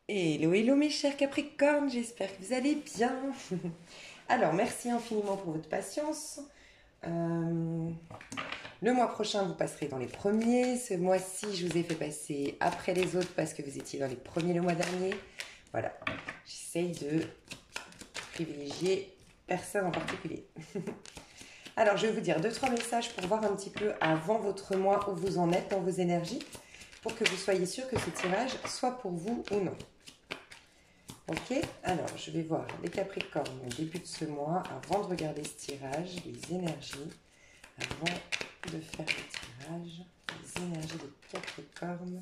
Hello, hello mes chers Capricornes, j'espère que vous allez bien. Alors, merci infiniment pour votre patience. Euh, le mois prochain, vous passerez dans les premiers. Ce mois-ci, je vous ai fait passer après les autres parce que vous étiez dans les premiers le mois dernier. Voilà, j'essaye de privilégier personne en particulier. Alors, je vais vous dire deux, trois messages pour voir un petit peu avant votre mois où vous en êtes dans vos énergies pour que vous soyez sûr que ce tirage soit pour vous ou non. Ok, alors je vais voir les Capricornes au début de ce mois, avant de regarder ce tirage, les énergies, avant de faire le tirage, les énergies des Capricornes.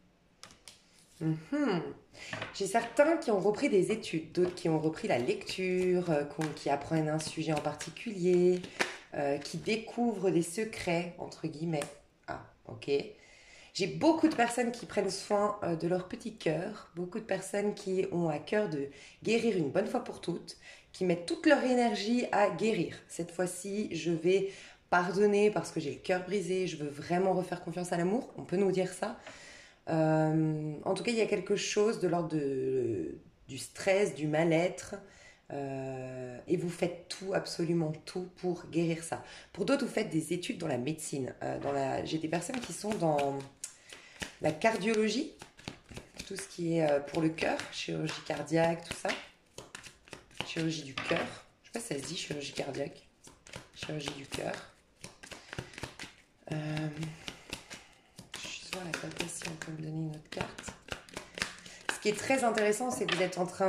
J'ai certains qui ont repris des études, d'autres qui ont repris la lecture, qui apprennent un sujet en particulier, qui découvrent des secrets, entre guillemets. Ah, ok. J'ai beaucoup de personnes qui prennent soin de leur petit cœur, beaucoup de personnes qui ont à cœur de guérir une bonne fois pour toutes, qui mettent toute leur énergie à guérir. Cette fois-ci, je vais pardonner parce que j'ai le cœur brisé, je veux vraiment refaire confiance à l'amour, on peut nous dire ça. En tout cas, il y a quelque chose de l'ordre du stress, du mal-être, et vous faites tout, absolument tout pour guérir ça. Pour d'autres, vous faites des études dans la médecine. J'ai des personnes qui sont dans la cardiologie, tout ce qui est pour le cœur, chirurgie cardiaque, tout ça. Chirurgie du cœur. Je sais pas si ça se dit chirurgie cardiaque. Chirurgie du cœur. Je suis sur la table si on peut me donner une autre carte. Ce qui est très intéressant, c'est que vous êtes en train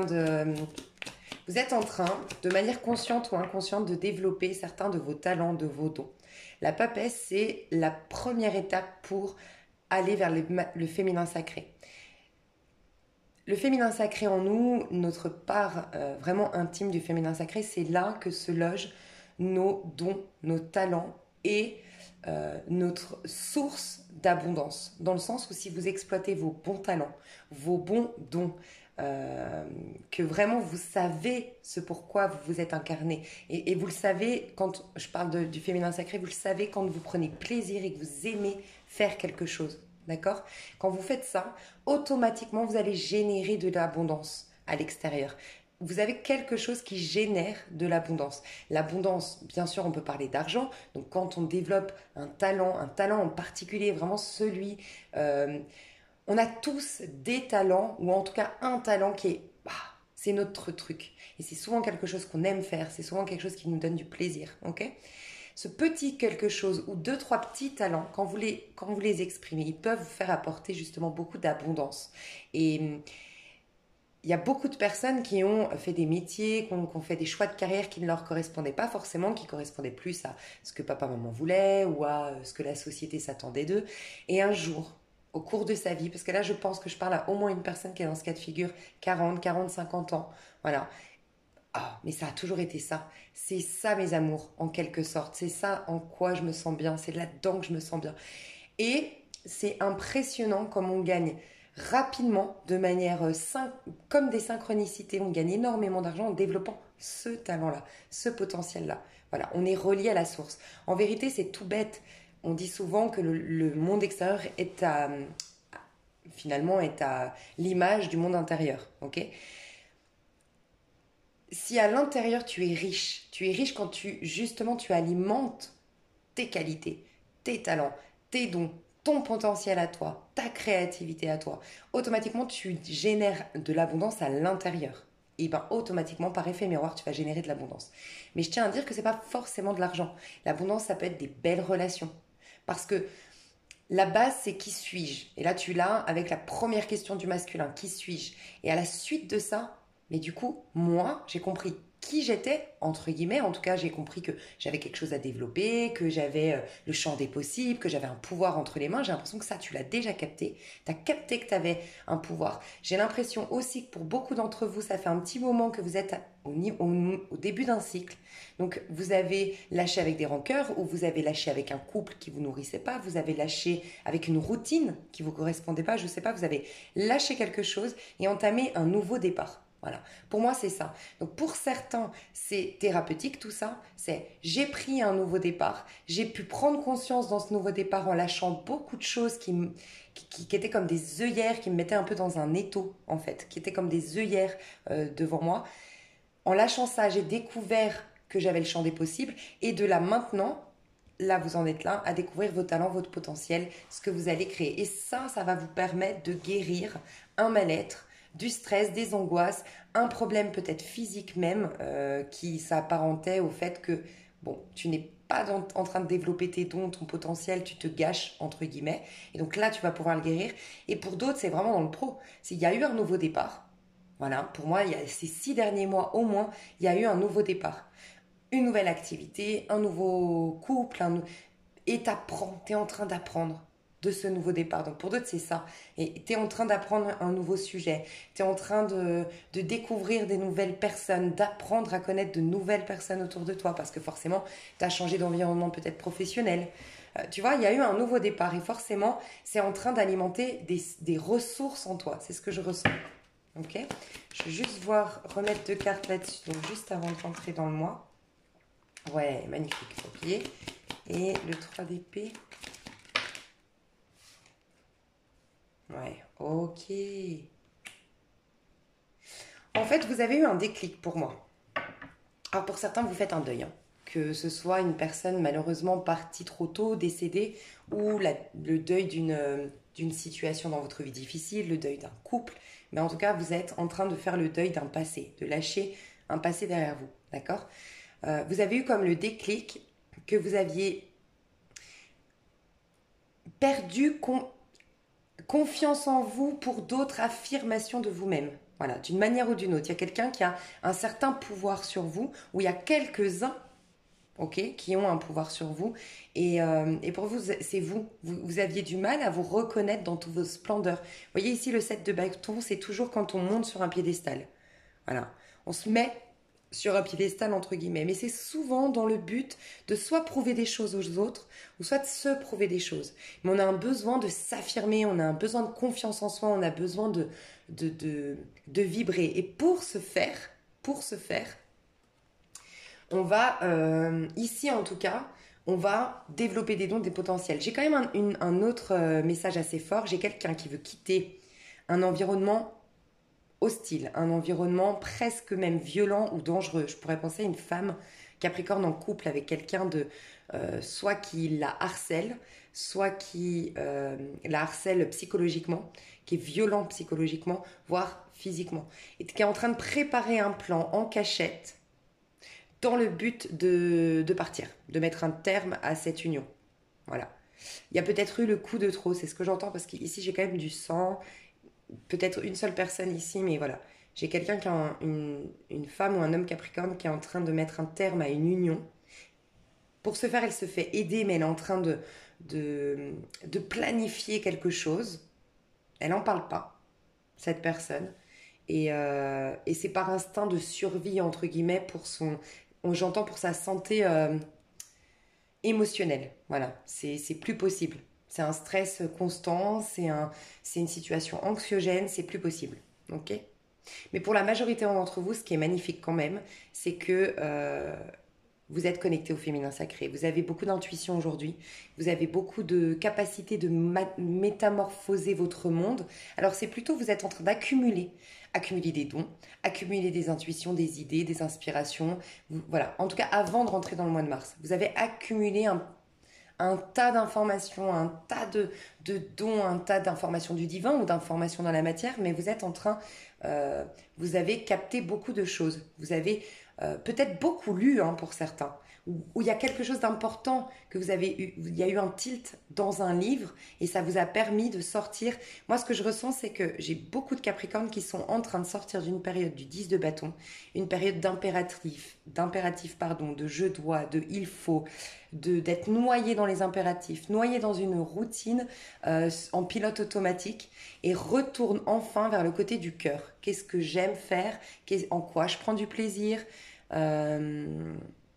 de manière consciente ou inconsciente, de développer certains de vos talents, de vos dons. La papesse, c'est la première étape pour aller vers le féminin sacré. Le féminin sacré en nous, notre part vraiment intime du féminin sacré, c'est là que se logent nos dons, nos talents et notre source d'abondance. Dans le sens où si vous exploitez vos bons talents, vos bons dons, que vraiment vous savez ce pourquoi vous vous êtes incarné. Et vous le savez, quand je parle du féminin sacré, vous le savez quand vous prenez plaisir et que vous aimez faire quelque chose. D'accord? Quand vous faites ça, automatiquement, vous allez générer de l'abondance à l'extérieur. Vous avez quelque chose qui génère de l'abondance. L'abondance, bien sûr, on peut parler d'argent. Donc, quand on développe un talent en particulier, vraiment celui... on a tous des talents, ou en tout cas un talent qui est... c'est notre truc. Et c'est souvent quelque chose qu'on aime faire. C'est souvent quelque chose qui nous donne du plaisir. Ok? Ce petit quelque chose ou deux, trois petits talents, quand vous les exprimez, ils peuvent vous faire apporter justement beaucoup d'abondance. Et il y a beaucoup de personnes qui ont fait des métiers, qui ont fait des choix de carrière qui ne leur correspondaient pas forcément, qui correspondaient plus à ce que papa-maman voulait ou à ce que la société s'attendait d'eux. Et un jour, au cours de sa vie, parce que là je pense que je parle à au moins une personne qui est dans ce cas de figure, 40, 40, 50 ans, voilà. Ah, mais ça a toujours été ça. C'est ça, mes amours, en quelque sorte. C'est ça en quoi je me sens bien. C'est là-dedans que je me sens bien. Et c'est impressionnant comme on gagne rapidement, de manière comme des synchronicités. On gagne énormément d'argent en développant ce talent-là, ce potentiel-là. Voilà, on est relié à la source. En vérité, c'est tout bête. On dit souvent que le monde extérieur finalement, est à l'image du monde intérieur. Ok? Si à l'intérieur tu es riche quand justement tu alimentes tes qualités, tes talents, tes dons, ton potentiel à toi, ta créativité à toi, automatiquement tu génères de l'abondance à l'intérieur. Et bien automatiquement, par effet miroir, tu vas générer de l'abondance. Mais je tiens à dire que c'est pas forcément de l'argent. L'abondance, ça peut être des belles relations. Parce que la base, c'est qui suis-je? Et là, tu l'as avec la première question du masculin, qui suis-je? Et à la suite de ça, mais du coup, moi, j'ai compris qui j'étais, entre guillemets. En tout cas, j'ai compris que j'avais quelque chose à développer, que j'avais le champ des possibles, que j'avais un pouvoir entre les mains. J'ai l'impression que ça, tu l'as déjà capté. Tu as capté que tu avais un pouvoir. J'ai l'impression aussi que pour beaucoup d'entre vous, ça fait un petit moment que vous êtes au début d'un cycle. Donc, vous avez lâché avec des rancœurs ou vous avez lâché avec un couple qui vous nourrissait pas. Vous avez lâché avec une routine qui vous correspondait pas. Je sais pas, vous avez lâché quelque chose et entamé un nouveau départ. Voilà. Pour moi, c'est ça. Donc, pour certains, c'est thérapeutique tout ça. C'est j'ai pris un nouveau départ. J'ai pu prendre conscience dans ce nouveau départ en lâchant beaucoup de choses qui étaient comme des œillères, qui me mettaient un peu dans un étau, en fait, qui étaient comme des œillères devant moi. En lâchant ça, j'ai découvert que j'avais le champ des possibles. Et de là maintenant, là, vous en êtes là, à découvrir vos talents, votre potentiel, ce que vous allez créer. Et ça va vous permettre de guérir un mal-être, du stress, des angoisses, un problème peut-être physique même, qui s'apparentait au fait que, bon, tu n'es pas en train de développer tes dons, ton potentiel, tu te gâches, entre guillemets. Et donc là, tu vas pouvoir le guérir. Et pour d'autres, c'est vraiment dans le pro. S'il y a eu un nouveau départ, voilà, pour moi, il y a ces 6 derniers mois au moins, il y a eu un nouveau départ, une nouvelle activité, un nouveau couple, et t'apprends, t'es en train d'apprendre de ce nouveau départ. Donc pour d'autres, c'est ça. Et t'es en train d'apprendre un nouveau sujet, t'es en train de découvrir des nouvelles personnes, d'apprendre à connaître de nouvelles personnes autour de toi, parce que forcément, t'as changé d'environnement peut-être professionnel. Tu vois, il y a eu un nouveau départ, et forcément, c'est en train d'alimenter des ressources en toi. C'est ce que je ressens. Ok. Je vais juste remettre 2 cartes là-dessus, donc juste avant de rentrer dans le mois. Ouais, magnifique, ok. Et le 3 d'épée. Ouais, ok. En fait, vous avez eu un déclic pour moi. Alors pour certains, vous faites un deuil, hein. Que ce soit une personne malheureusement partie trop tôt, décédée, ou le deuil d'une situation dans votre vie difficile, le deuil d'un couple. Mais en tout cas, vous êtes en train de faire le deuil d'un passé, de lâcher un passé derrière vous, d'accord? Vous avez eu comme le déclic que vous aviez perdu confiance en vous pour d'autres affirmations de vous-même. Voilà, d'une manière ou d'une autre. Il y a quelqu'un qui a un certain pouvoir sur vous, ou il y a quelques-uns, ok, qui ont un pouvoir sur vous. Et pour vous, c'est vous. Vous aviez du mal à vous reconnaître dans toutes vos splendeurs. Vous voyez ici le 7 de bâton, c'est toujours quand on monte sur un piédestal. Voilà. On se met sur un piédestal entre guillemets, mais c'est souvent dans le but de soit prouver des choses aux autres, ou soit de se prouver des choses. Mais on a un besoin de s'affirmer, on a un besoin de confiance en soi, on a besoin de vibrer. Et pour ce faire, on va, ici en tout cas, on va développer des dons, des potentiels. J'ai quand même un autre message assez fort. J'ai quelqu'un qui veut quitter un environnement hostile, un environnement presque même violent ou dangereux. Je pourrais penser à une femme Capricorne en couple avec quelqu'un de soit qui la harcèle, soit qui la harcèle psychologiquement, qui est violent psychologiquement, voire physiquement, et qui est en train de préparer un plan en cachette dans le but de partir, de mettre un terme à cette union. Voilà. Il y a peut-être eu le coup de trop, c'est ce que j'entends, parce qu'ici j'ai quand même du sang, peut-être une seule personne ici, mais voilà. J'ai quelqu'un qui a une femme ou un homme Capricorne qui est en train de mettre un terme à une union. Pour ce faire, elle se fait aider, mais elle est en train de planifier quelque chose. Elle n'en parle pas, cette personne. Et c'est par instinct de survie, entre guillemets, j'entends pour sa santé émotionnelle. Voilà, c'est plus possible. C'est un stress constant, c'est une situation anxiogène, c'est plus possible. Ok. Mais pour la majorité d'entre vous, ce qui est magnifique quand même, c'est que vous êtes connecté au féminin sacré. Vous avez beaucoup d'intuition aujourd'hui. Vous avez beaucoup de capacité de métamorphoser votre monde. Alors c'est plutôt vous êtes en train accumuler des dons, accumuler des intuitions, des idées, des inspirations. Voilà. En tout cas, avant de rentrer dans le mois de mars, vous avez accumulé un tas d'informations, un tas de dons, un tas d'informations du divin ou d'informations dans la matière, mais vous êtes en train, vous avez capté beaucoup de choses. Vous avez peut-être beaucoup lu, hein, pour certains, où il y a quelque chose d'important que vous avez eu, il y a eu un tilt dans un livre et ça vous a permis de sortir. Moi, ce que je ressens, c'est que j'ai beaucoup de Capricornes qui sont en train de sortir d'une période du 10 de bâton, une période d'impératif, pardon, de je dois, de il faut, d'être noyé dans les impératifs, noyé dans une routine en pilote automatique et retourne enfin vers le côté du cœur. Qu'est-ce que j'aime faire? En quoi je prends du plaisir? euh,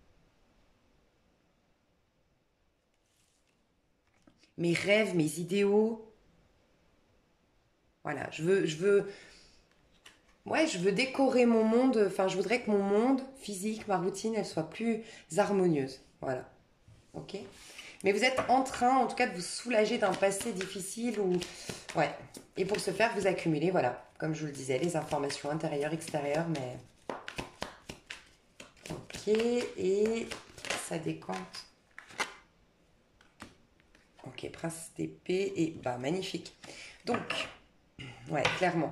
Mes rêves, mes idéaux. Voilà, je veux Ouais, je veux décorer mon monde, enfin, je voudrais que mon monde physique, ma routine, elle soit plus harmonieuse. Voilà. Ok? Mais vous êtes en train, en tout cas, de vous soulager d'un passé difficile ou. Ouais. Et pour ce faire, vous accumulez, voilà, comme je vous le disais, les informations intérieures, extérieures, mais. Ok, et ça décompte. Ok, prince d'épée, et bah, magnifique. Donc, ouais, clairement.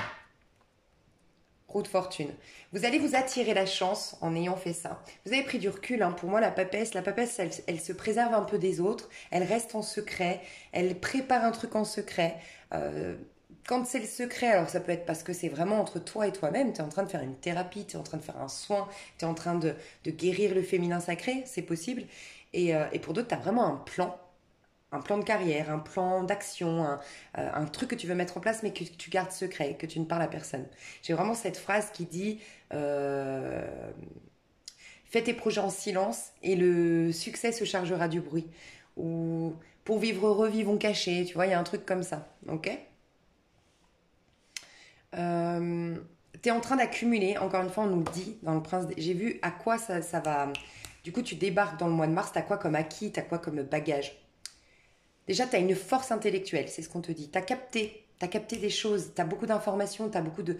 Roue de fortune. Vous allez vous attirer la chance en ayant fait ça. Vous avez pris du recul, hein. Pour moi, la papesse elle se préserve un peu des autres. Elle reste en secret. Elle prépare un truc en secret. Euh, Quand c'est le secret, alors ça peut être parce que c'est vraiment entre toi et toi-même. Tu es en train de faire une thérapie, tu es en train de faire un soin, tu es en train de guérir le féminin sacré, c'est possible. Et pour d'autres, tu as vraiment un plan de carrière, un plan d'action, un truc que tu veux mettre en place mais que tu gardes secret, que tu ne parles à personne. J'ai vraiment cette phrase qui dit fais tes projets en silence et le succès se chargera du bruit. Ou pour vivre heureux, vivons cachés. Tu vois, il y a un truc comme ça. Ok. euh, T'es en train d'accumuler, encore une fois, on nous le dit dans le prince. J'ai vu à quoi ça va. Du coup, tu débarques dans le mois de mars, t'as quoi comme acquis, t'as quoi comme bagage. Déjà, tu as une force intellectuelle, c'est ce qu'on te dit. Tu as capté des choses, tu as beaucoup d'informations,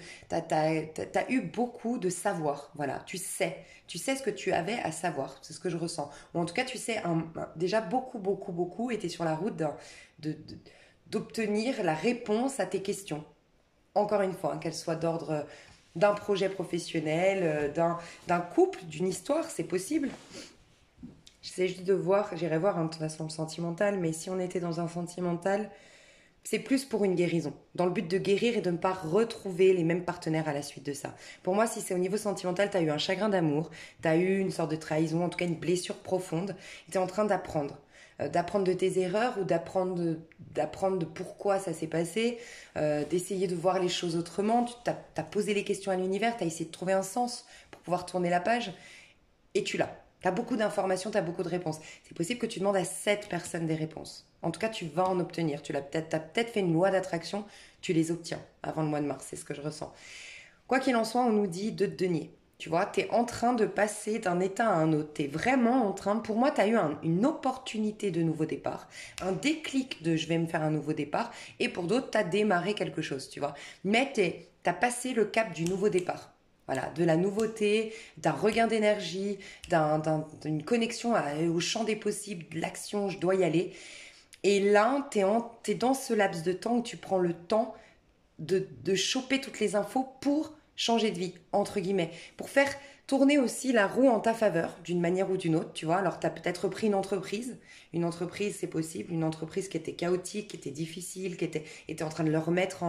t'as eu beaucoup de savoir. Voilà, tu sais ce que tu avais à savoir, c'est ce que je ressens. Ou en tout cas, tu sais déjà beaucoup, et tu es sur la route de- de- d'obtenir la réponse à tes questions. Encore une fois, hein, qu'elles soient d'ordre d'un projet professionnel, d'un couple, d'une histoire, c'est possible. J'essaie juste de voir, j'irai voir hein, de toute façon le sentimental, mais si on était dans un sentimental, c'est plus pour une guérison, dans le but de guérir et de ne pas retrouver les mêmes partenaires à la suite de ça. Pour moi, si c'est au niveau sentimental, tu as eu un chagrin d'amour, tu as eu une sorte de trahison, en tout cas une blessure profonde, tu es en train d'apprendre. D'apprendre de tes erreurs ou d'apprendre de pourquoi ça s'est passé, d'essayer de voir les choses autrement. Tu as posé les questions à l'univers, tu as essayé de trouver un sens pour pouvoir tourner la page et tu l'as. Tu as beaucoup d'informations, tu as beaucoup de réponses. C'est possible que tu demandes à 7 personnes des réponses. En tout cas, tu vas en obtenir. Tu as peut-être fait une loi d'attraction, tu les obtiens avant le mois de mars, c'est ce que je ressens. Quoi qu'il en soit, on nous dit de te denier. Tu vois, tu es en train de passer d'un état à un autre. Tu es vraiment en train, pour moi, tu as eu une opportunité de nouveau départ, un déclic de je vais me faire un nouveau départ, et pour d'autres, tu as démarré quelque chose, tu vois. Mais tu as passé le cap du nouveau départ. Voilà, de la nouveauté, d'un regain d'énergie, d'une connexion au champ des possibles, de l'action, je dois y aller. Et là, t'es dans ce laps de temps où tu prends le temps de choper toutes les infos pour changer de vie, entre guillemets, pour faire tourner aussi la roue en ta faveur, d'une manière ou d'une autre, tu vois. Alors, tu as peut-être repris une entreprise, c'est possible, une entreprise qui était chaotique, qui était difficile, qui était en train de le remettre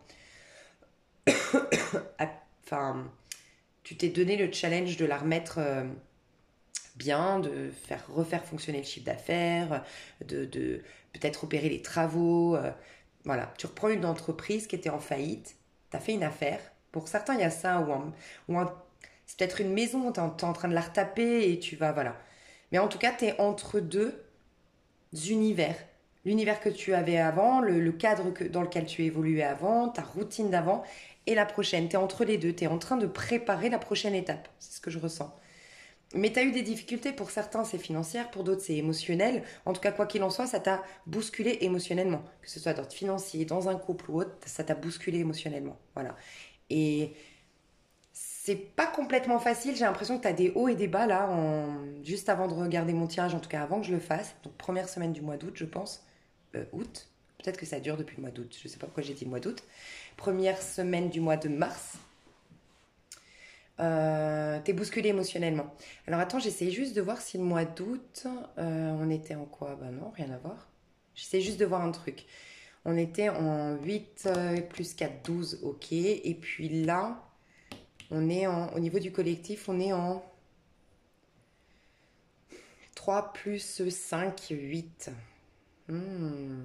enfin, tu t'es donné le challenge de la remettre bien, de refaire fonctionner le chiffre d'affaires, de peut-être opérer les travaux. Voilà, tu reprends une entreprise qui était en faillite, tu as fait une affaire. Pour certains, il y a ça, c'est peut-être une maison, tu es, en train de la retaper et tu vas, voilà. Mais en tout cas, tu es entre deux univers. L'univers que tu avais avant, le cadre dans lequel tu évoluais avant, ta routine d'avant et la prochaine. Tu es entre les deux, tu es en train de préparer la prochaine étape. C'est ce que je ressens. Mais tu as eu des difficultés, pour certains c'est financière, pour d'autres c'est émotionnel. En tout cas, quoi qu'il en soit, ça t'a bousculé émotionnellement. Que ce soit d'ordre financier, dans un couple ou autre, ça t'a bousculé émotionnellement. Voilà. Et c'est pas complètement facile, j'ai l'impression que tu as des hauts et des bas là, juste avant de regarder mon tirage, en tout cas avant que je le fasse. Donc première semaine du mois d'août, je pense. Août. Peut-être que ça dure depuis le mois d'août, je sais pas pourquoi j'ai dit le mois d'août. Première semaine du mois de mars. T'es bousculé émotionnellement. Alors attends, j'essaie juste de voir si le mois d'août, on était en quoi? Bah non, rien à voir. J'essaie juste de voir un truc. On était en 8 plus 4, 12, ok. Et puis là, au niveau du collectif, on est en 3 plus 5, 8. Hmm.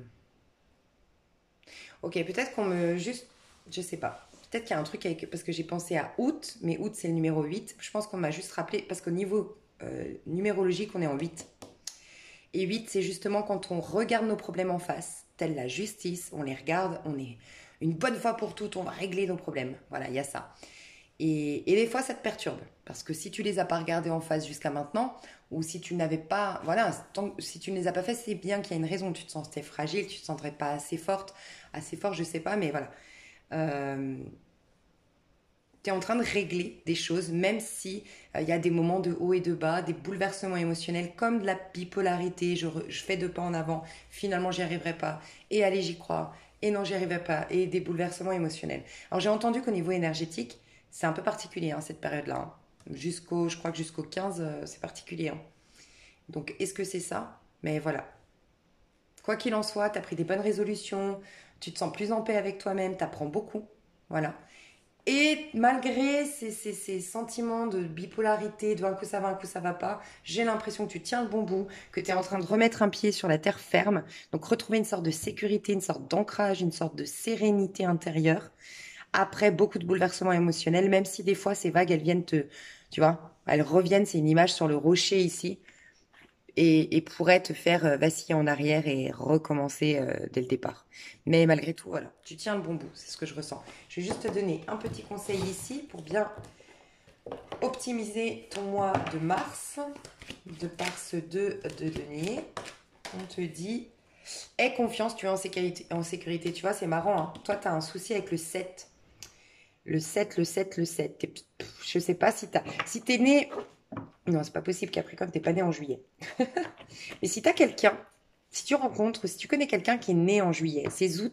Ok, peut-être qu'on me... Juste, je sais pas. Peut-être qu'il y a un truc avec... Parce que j'ai pensé à août, mais août c'est le numéro 8. Je pense qu'on m'a juste rappelé... Parce qu'au niveau numérologique, on est en 8. Et 8, c'est justement quand on regarde nos problèmes en face, telle la justice, on les regarde, on est... une bonne fois pour toutes, on va régler nos problèmes. Voilà, il y a ça. Et des fois, ça te perturbe. Parce que si tu les as pas regardés en face jusqu'à maintenant, ou si tu n'avais pas, voilà, si tu ne les as pas fait, c'est bien qu'il y a une raison. Tu te sentais fragile, tu te sentais pas assez forte, assez fort, je sais pas, mais voilà. Euh, tu es en train de régler des choses, même si il y a des moments de haut et de bas, des bouleversements émotionnels, comme de la bipolarité. Je fais deux pas en avant, finalement j'y arriverai pas. Et allez, j'y crois. Et non, j'y arriverai pas. Et des bouleversements émotionnels. Alors j'ai entendu qu'au niveau énergétique, c'est un peu particulier hein, cette période-là. Hein. Je crois que jusqu'au 15, c'est particulier. Hein. Donc est-ce que c'est ça? Mais voilà. Quoi qu'il en soit, tu as pris des bonnes résolutions, tu te sens plus en paix avec toi-même, tu apprends beaucoup. Voilà. Et malgré ces sentiments de bipolarité, de un coup ça va, un coup ça va pas, j'ai l'impression que tu tiens le bon bout, que tu es en train de remettre un pied sur la terre ferme, donc retrouver une sorte de sécurité, une sorte d'ancrage, une sorte de sérénité intérieure, après beaucoup de bouleversements émotionnels, même si des fois ces vagues, elles viennent tu vois, elles reviennent, c'est une image sur le rocher ici, et pourrait te faire vaciller en arrière et recommencer dès le départ. Mais malgré tout, voilà, tu tiens le bon bout, c'est ce que je ressens. Je vais juste te donner un petit conseil ici pour bien optimiser ton mois de mars, de par ce 2 de denier. On te dit, aie confiance, tu es en sécurité. Tu vois, c'est marrant, hein. Toi, tu as un souci avec le 7. Le 7, le 7, le 7. Je sais pas si t'es né... Non, c'est pas possible, Capricorne, t'es pas né en juillet. Mais si tu as quelqu'un, si tu rencontres, si tu connais quelqu'un qui est né en juillet,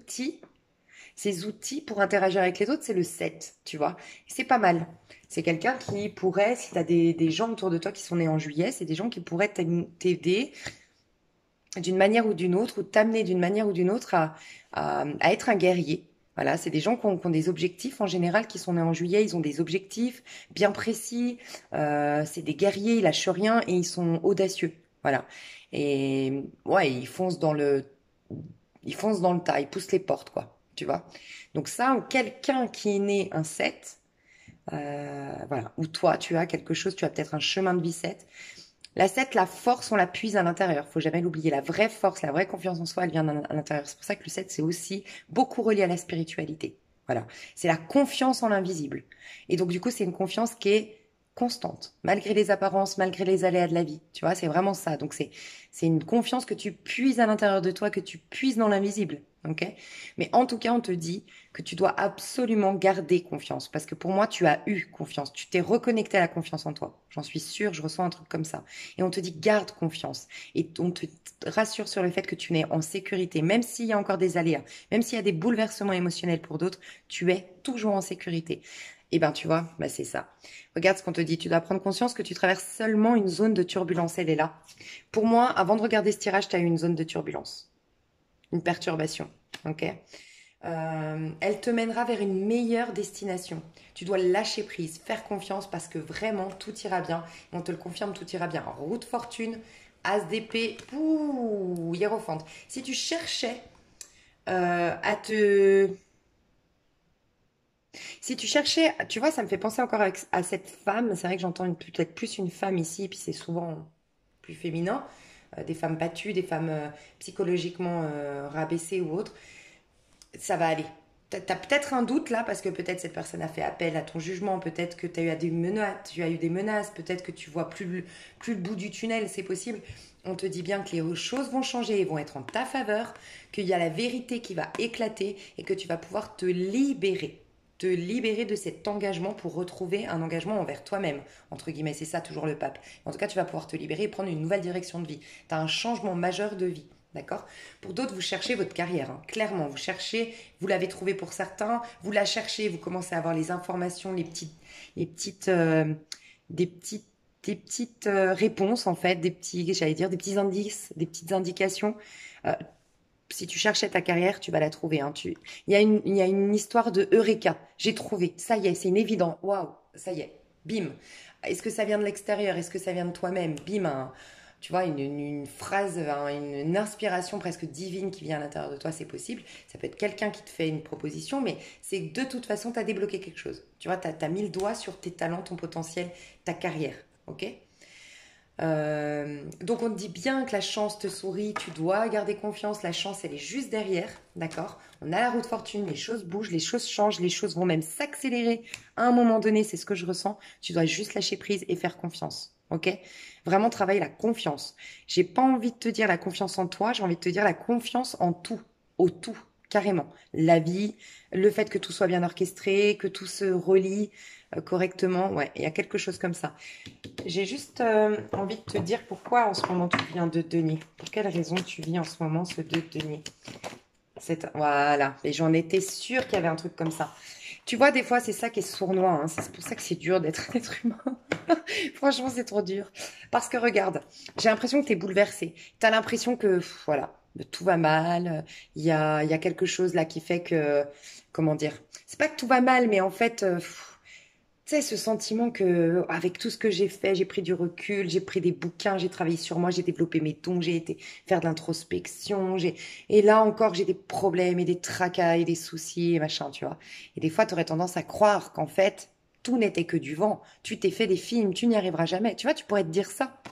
ses outils pour interagir avec les autres, c'est le 7, tu vois. Et c'est pas mal. C'est quelqu'un qui pourrait, si tu as des gens autour de toi qui sont nés en juillet, c'est des gens qui pourraient t'aider d'une manière ou d'une autre, ou t'amener d'une manière ou d'une autre à être un guerrier. Voilà, c'est des gens qui ont des objectifs en général, qui sont nés en juillet, ils ont des objectifs bien précis, c'est des guerriers, ils lâchent rien et ils sont audacieux. Voilà. Et ouais, ils foncent dans le tas, ils poussent les portes, quoi. Tu vois? Donc ça, ou quelqu'un qui est né un 7, voilà, ou toi, tu as quelque chose, tu as peut-être un chemin de vie 7. La 7, la force, on la puise à l'intérieur. Faut jamais l'oublier. La vraie force, la vraie confiance en soi, elle vient à l'intérieur. C'est pour ça que le 7, c'est aussi beaucoup relié à la spiritualité. Voilà. C'est la confiance en l'invisible. Et donc, du coup, c'est une confiance qui est constante, malgré les apparences, malgré les aléas de la vie. Tu vois, c'est vraiment ça. Donc, c'est une confiance que tu puises à l'intérieur de toi, que tu puises dans l'invisible. Ok? Mais en tout cas, on te dit que tu dois absolument garder confiance. Parce que pour moi, tu as eu confiance. Tu t'es reconnecté à la confiance en toi. J'en suis sûre, je ressens un truc comme ça. Et on te dit garde confiance. Et on te rassure sur le fait que tu es en sécurité. Même s'il y a encore des aléas, même s'il y a des bouleversements émotionnels pour d'autres, tu es toujours en sécurité. Et ben tu vois, bah c'est ça. Regarde ce qu'on te dit. Tu dois prendre conscience que tu traverses seulement une zone de turbulence. Elle est là. Pour moi, avant de regarder ce tirage, tu as eu une zone de turbulence. Une perturbation. Ok? Elle te mènera vers une meilleure destination. Tu dois lâcher prise, faire confiance parce que vraiment tout ira bien. On te le confirme, tout ira bien. Route fortune, as d'épée, ouh, hiérophante. Si tu cherchais à te... Si tu cherchais, tu vois, ça me fait penser encore à cette femme. C'est vrai que j'entends peut-être plus une femme ici, et puis c'est souvent plus féminin. Des femmes battues, des femmes psychologiquement rabaissées ou autres. Ça va aller. T'as peut-être un doute là parce que peut-être cette personne a fait appel à ton jugement, peut-être que tu as eu des menaces, peut-être que tu vois plus le bout du tunnel, c'est possible. On te dit bien que les choses vont changer et vont être en ta faveur, qu'il y a la vérité qui va éclater et que tu vas pouvoir te libérer de cet engagement pour retrouver un engagement envers toi-même, entre guillemets, c'est ça toujours le pape. En tout cas, tu vas pouvoir te libérer et prendre une nouvelle direction de vie. Tu as un changement majeur de vie. D'accord? Pour d'autres, vous cherchez votre carrière, hein. Clairement, vous cherchez, vous l'avez trouvé pour certains, vous la cherchez, vous commencez à avoir les informations, les petites, des petites, des petites réponses en fait, j'allais dire, des petits indices, des petites indications. Euh, si tu cherchais ta carrière, tu vas la trouver, hein. Il y a une histoire de Eureka. J'ai trouvé, ça y est, c'est une évidence. Waouh, ça y est, bim. Est-ce que ça vient de l'extérieur? Est-ce que ça vient de toi-même? Bim, tu vois, une phrase, une inspiration presque divine qui vient à l'intérieur de toi, c'est possible. Ça peut être quelqu'un qui te fait une proposition, mais c'est que de toute façon, tu as débloqué quelque chose. Tu vois, tu as mis le doigt sur tes talents, ton potentiel, ta carrière. Ok? Donc on te dit bien que la chance te sourit, tu dois garder confiance, la chance elle est juste derrière, d'accord? On a la roue de fortune, les choses bougent, les choses changent, les choses vont même s'accélérer à un moment donné, c'est ce que je ressens. Tu dois juste lâcher prise et faire confiance, ok? Vraiment travailler la confiance. J'ai pas envie de te dire la confiance en toi, j'ai envie de te dire la confiance en tout, au tout, carrément. La vie, le fait que tout soit bien orchestré, que tout se relie correctement, ouais, il y a quelque chose comme ça. J'ai juste envie de te dire pourquoi en ce moment tu vis un 2 de denier. Pour quelle raison tu vis en ce moment ce 2 de denier. Voilà, et j'en étais sûre qu'il y avait un truc comme ça. Tu vois, des fois, c'est ça qui est sournois, hein. C'est pour ça que c'est dur d'être un être humain. Franchement, c'est trop dur. Parce que regarde, j'ai l'impression que tu es bouleversée. Tu as l'impression que, voilà, tout va mal. Il y a quelque chose là qui fait que, comment dire, c'est pas que tout va mal, mais en fait, tu sais, ce sentiment que, avec tout ce que j'ai fait, j'ai pris du recul, j'ai pris des bouquins, j'ai travaillé sur moi, j'ai développé mes dons, j'ai été faire de l'introspection, et là encore, j'ai des problèmes et des tracas et des soucis et machin, tu vois. Et des fois, tu aurais tendance à croire qu'en fait, tout n'était que du vent. Tu t'es fait des films, tu n'y arriveras jamais. Tu vois, tu pourrais te dire ça.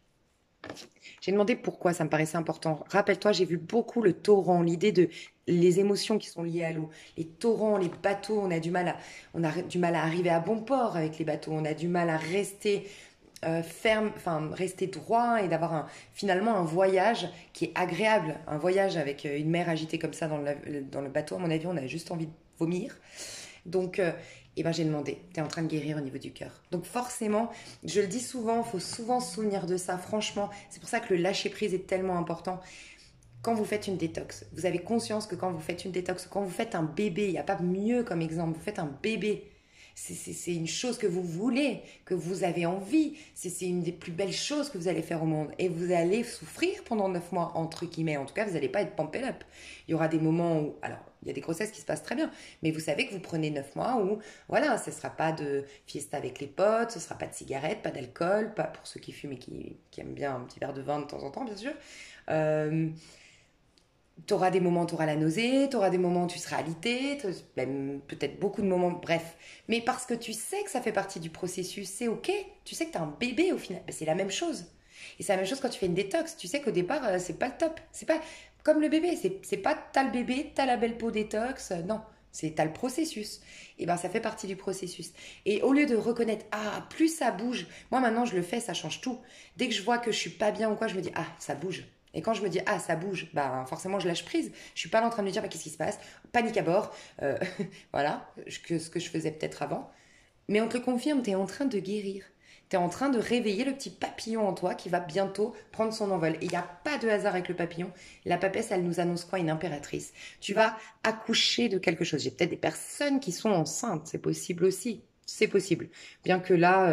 J'ai demandé pourquoi ça me paraissait important. Rappelle-toi, j'ai vu beaucoup le torrent, l'idée de les émotions qui sont liées à l'eau. Les torrents, les bateaux, on a du mal à arriver à bon port avec les bateaux. On a du mal à rester ferme, enfin rester droit et d'avoir finalement un voyage qui est agréable. Un voyage avec une mer agitée comme ça dans le bateau, à mon avis, on a juste envie de vomir. Donc, eh ben, j'ai demandé, tu es en train de guérir au niveau du cœur. Donc forcément, je le dis souvent, il faut souvent se souvenir de ça, franchement. C'est pour ça que le lâcher-prise est tellement important. Quand vous faites une détox, vous avez conscience que quand vous faites une détox, quand vous faites un bébé, il n'y a pas mieux comme exemple, vous faites un bébé. C'est une chose que vous voulez, que vous avez envie. C'est une des plus belles choses que vous allez faire au monde. Et vous allez souffrir pendant 9 mois, entre guillemets. En tout cas, vous n'allez pas être pumped up. Il y aura des moments où... Alors, il y a des grossesses qui se passent très bien. Mais vous savez que vous prenez 9 mois où, voilà, ce ne sera pas de fiesta avec les potes, ce ne sera pas de cigarettes, pas d'alcool, pas pour ceux qui fument et qui aiment bien un petit verre de vin de temps en temps, bien sûr. Euh, T'auras des moments où t'auras la nausée, t'auras des moments où tu seras alité, même peut-être beaucoup de moments, bref. Mais parce que tu sais que ça fait partie du processus, c'est ok. Tu sais que t'as un bébé au final. Ben, c'est la même chose. Et c'est la même chose quand tu fais une détox. Tu sais qu'au départ, c'est pas le top. C'est pas comme le bébé. C'est pas t'as le bébé, t'as la belle peau détox. Non. C'est t'as le processus. Et ben ça fait partie du processus. Et au lieu de reconnaître, ah, plus ça bouge, moi maintenant je le fais, ça change tout. Dès que je vois que je suis pas bien ou quoi, je me dis, ah, ça bouge. Et quand je me dis, ah, ça bouge, bah, forcément, je lâche prise. Je suis pas là en train de me dire, bah, qu'est-ce qui se passe? Panique à bord. Euh, voilà, ce que je faisais peut-être avant. Mais on te le confirme, tu es en train de guérir. Tu es en train de réveiller le petit papillon en toi qui va bientôt prendre son envol. Et il n'y a pas de hasard avec le papillon. La papesse, elle nous annonce quoi? Une impératrice. Tu vas accoucher de quelque chose. J'ai peut-être des personnes qui sont enceintes. C'est possible aussi. C'est possible. Bien que là,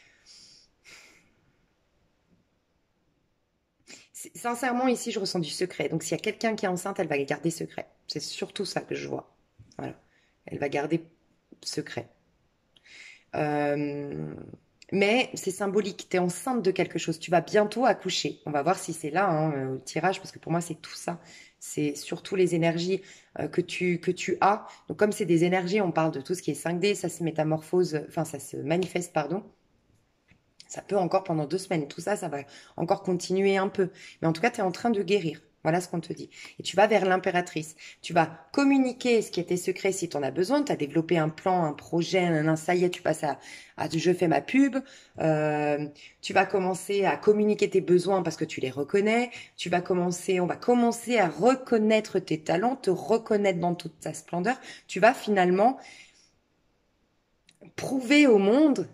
sincèrement, ici, je ressens du secret. Donc, s'il y a quelqu'un qui est enceinte, elle va garder secret. C'est surtout ça que je vois. Voilà. Elle va garder secret. Euh, mais c'est symbolique. Tu es enceinte de quelque chose. Tu vas bientôt accoucher. On va voir si c'est là, hein, au tirage, parce que pour moi, c'est tout ça. C'est surtout les énergies que tu as. Donc, comme c'est des énergies, on parle de tout ce qui est 5D, ça se métamorphose, enfin, ça se manifeste, pardon. Ça peut encore pendant 2 semaines. Tout ça, ça va encore continuer un peu. Mais en tout cas, tu es en train de guérir. Voilà ce qu'on te dit. Et tu vas vers l'impératrice. Tu vas communiquer ce qui était secret si tu en as besoin. Tu as développé un plan, un projet, ça y est, tu passes à je fais ma pub. Tu vas commencer à communiquer tes besoins parce que tu les reconnais. On va commencer à reconnaître tes talents, te reconnaître dans toute ta splendeur. Tu vas finalement prouver au monde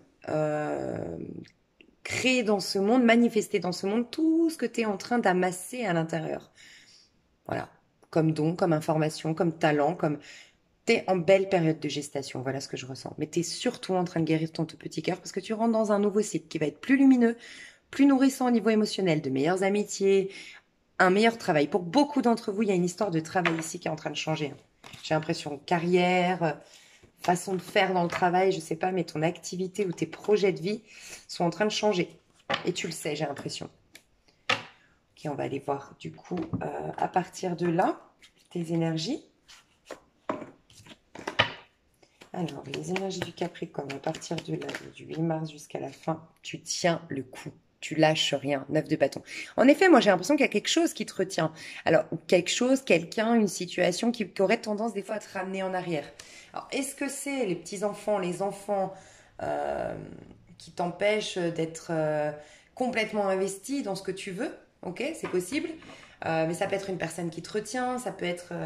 créer dans ce monde, manifester dans ce monde tout ce que tu es en train d'amasser à l'intérieur. Voilà. Comme don, comme information, comme talent, comme... T'es en belle période de gestation, voilà ce que je ressens. Mais t'es surtout en train de guérir ton tout petit cœur parce que tu rentres dans un nouveau cycle qui va être plus lumineux, plus nourrissant au niveau émotionnel, de meilleures amitiés, un meilleur travail. Pour beaucoup d'entre vous, il y a une histoire de travail ici qui est en train de changer. J'ai l'impression carrière, façon de faire dans le travail, je sais pas, mais ton activité ou tes projets de vie sont en train de changer. Et tu le sais, j'ai l'impression. Ok, on va aller voir du coup à partir de là, tes énergies. Alors, les énergies du Capricorne, à partir de là, du 8 mars jusqu'à la fin, tu tiens le coup. tu lâches rien, 9 de bâton. En effet, moi j'ai l'impression qu'il y a quelque chose qui te retient. Alors, quelque chose, quelqu'un, une situation qui aurait tendance des fois à te ramener en arrière. Alors, est-ce que c'est les enfants euh, qui t'empêchent d'être complètement investi dans ce que tu veux? Ok, c'est possible. Mais ça peut être une personne qui te retient, ça peut être...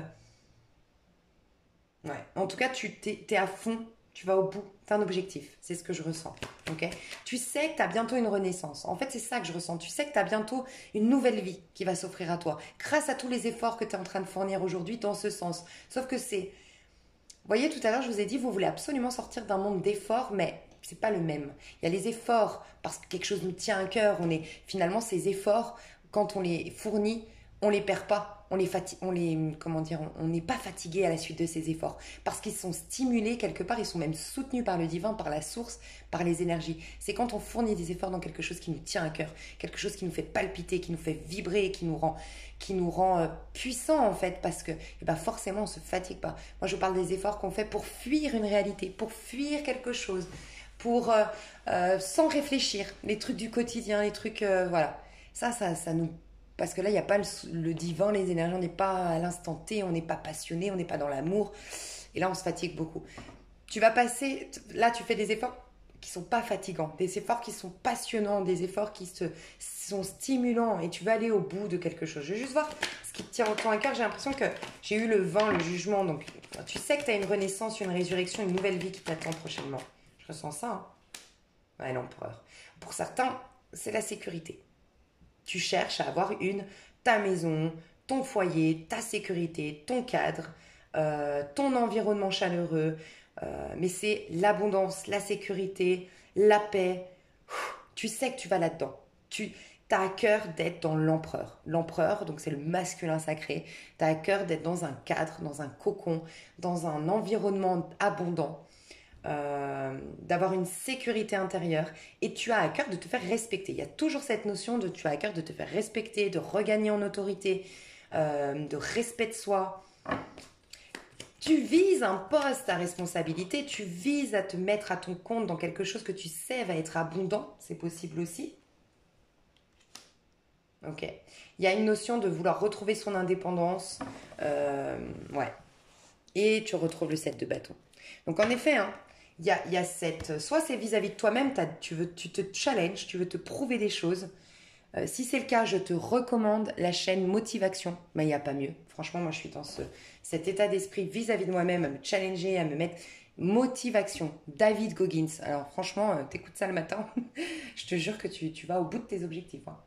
ouais. En tout cas, t'es à fond, tu vas au bout, t'as un objectif, c'est ce que je ressens. Ok. Tu sais que t'as bientôt une renaissance. En fait, c'est ça que je ressens. Tu sais que t'as bientôt une nouvelle vie qui va s'offrir à toi, grâce à tous les efforts que tu es en train de fournir aujourd'hui dans ce sens. Sauf que c'est... Vous voyez, tout à l'heure, je vous ai dit, vous voulez absolument sortir d'un monde d'efforts, mais c'est pas le même. Il y a les efforts parce que quelque chose nous tient à cœur. On est finalement ces efforts, quand on les fournit, on les perd pas. Comment dire, on n'est pas fatigué à la suite de ces efforts parce qu'ils sont stimulés quelque part. Ils sont même soutenus par le divin, par la source, par les énergies. C'est quand on fournit des efforts dans quelque chose qui nous tient à cœur, quelque chose qui nous fait palpiter, qui nous fait vibrer, qui nous rend puissants en fait, parce que eh ben, forcément on se fatigue pas. Moi je parle des efforts qu'on fait pour fuir une réalité, pour fuir quelque chose, pour sans réfléchir, les trucs du quotidien, les trucs voilà. Ça nous, parce que là il n'y a pas le divin, les énergies, on n'est pas à l'instant T, on n'est pas passionné, on n'est pas dans l'amour, et là on se fatigue beaucoup. Tu vas passer, là tu fais des efforts qui sont pas fatigants, des efforts qui sont passionnants, des efforts qui sont stimulants et tu vas aller au bout de quelque chose. Je vais juste voir ce qui te tient autant à cœur. J'ai l'impression que j'ai eu le vin, le jugement, donc tu sais que tu as une renaissance, une résurrection, une nouvelle vie qui t'attend prochainement. Je ressens ça, hein. Ouais, l'empereur. Pour certains, c'est la sécurité. Tu cherches à avoir ta maison, ton foyer, ta sécurité, ton cadre, ton environnement chaleureux. Mais c'est l'abondance, la sécurité, la paix. Tu sais que tu vas là-dedans. Tu as à cœur d'être dans l'empereur. L'empereur, donc c'est le masculin sacré. Tu as à cœur d'être dans un cadre, dans un cocon, dans un environnement abondant. D'avoir une sécurité intérieure et tu as à cœur de te faire respecter. Il y a toujours cette notion de tu as à cœur de te faire respecter, de regagner en autorité, de respect de soi. Tu vises un poste à responsabilité, tu vises à te mettre à ton compte dans quelque chose que tu sais va être abondant, c'est possible aussi. Ok. Il y a une notion de vouloir retrouver son indépendance. Ouais. Et tu retrouves le 7 de bâton. Donc en effet, hein, il y a cette... Soit c'est vis-à-vis de toi-même, tu te challenges, tu veux te prouver des choses. Si c'est le cas, je te recommande la chaîne Motivation. Mais il n'y a pas mieux. Franchement, moi, je suis dans cet état d'esprit vis-à-vis de moi-même, à me challenger, à me mettre Motivation. David Goggins. Alors, franchement, t'écoutes ça le matin. Je te jure que tu vas au bout de tes objectifs, hein.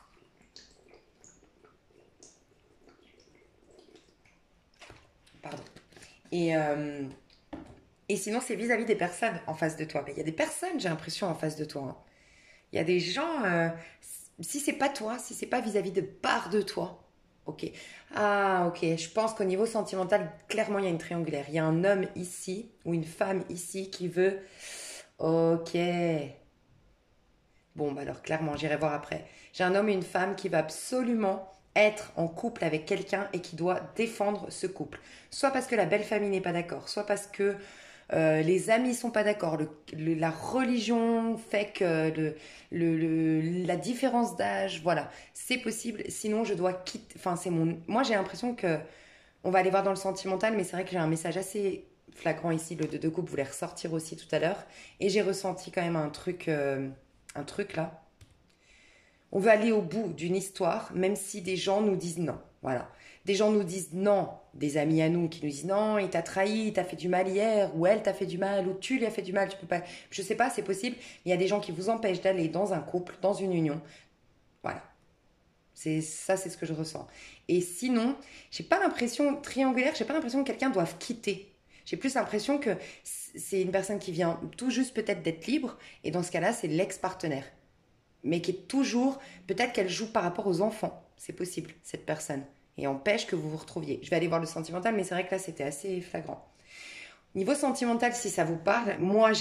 Pardon. Et, euh, et sinon, c'est vis-à-vis des personnes en face de toi. Mais il y a des personnes, j'ai l'impression, en face de toi, hein. Il y a des gens, si c'est pas toi, si c'est pas vis-à-vis de part de toi, ok. Ah, ok, je pense qu'au niveau sentimental, clairement, il y a une triangulaire. Il y a un homme ici ou une femme ici qui veut. Ok. Bon, bah alors clairement, j'irai voir après. J'ai un homme et une femme qui va absolument être en couple avec quelqu'un et qui doit défendre ce couple. Soit parce que la belle famille n'est pas d'accord, soit parce que les amis sont pas d'accord, la religion fait que la différence d'âge, voilà, c'est possible. Sinon, je dois quitter. Enfin, c'est mon. Moi, j'ai l'impression que on va aller voir dans le sentimental, mais c'est vrai que j'ai un message assez flagrant ici. Le deux couple voulait ressortir aussi tout à l'heure, et j'ai ressenti quand même un truc là. On veut aller au bout d'une histoire, même si des gens nous disent non. Voilà. Des gens nous disent non, des amis à nous qui nous disent non, il t'a trahi, il t'a fait du mal hier, ou elle t'a fait du mal, ou tu lui as fait du mal, tu peux pas. Je sais pas, c'est possible. Il y a des gens qui vous empêchent d'aller dans un couple, dans une union. Voilà. C'est ce que je ressens. Et sinon, j'ai pas l'impression triangulaire, j'ai pas l'impression que quelqu'un doive quitter. J'ai plus l'impression que c'est une personne qui vient tout juste peut-être d'être libre, et dans ce cas-là, c'est l'ex-partenaire mais qui est toujours, peut-être qu'elle joue par rapport aux enfants, c'est possible, cette personne, et empêche que vous vous retrouviez. Je vais aller voir le sentimental, mais c'est vrai que là, c'était assez flagrant. Niveau sentimental, si ça vous parle, moi,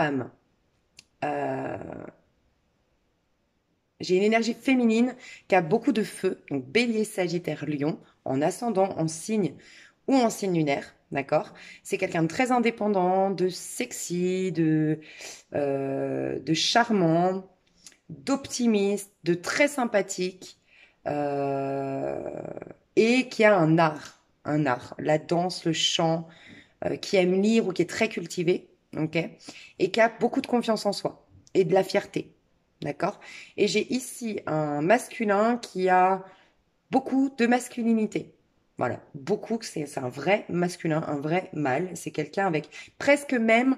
euh, j'ai une énergie féminine qui a beaucoup de feu, donc bélier, sagittaire, lion, en ascendant, en signe ou en signe lunaire, d'accord. C'est quelqu'un de très indépendant, de sexy, de charmant, d'optimiste, de très sympathique, euh, et qui a un art, la danse, le chant, qui aime lire ou qui est très cultivé, ok, et qui a beaucoup de confiance en soi et de la fierté, d'accord? Et j'ai ici un masculin qui a beaucoup de masculinité. Voilà, beaucoup, c'est un vrai masculin, un vrai mâle. C'est quelqu'un avec presque même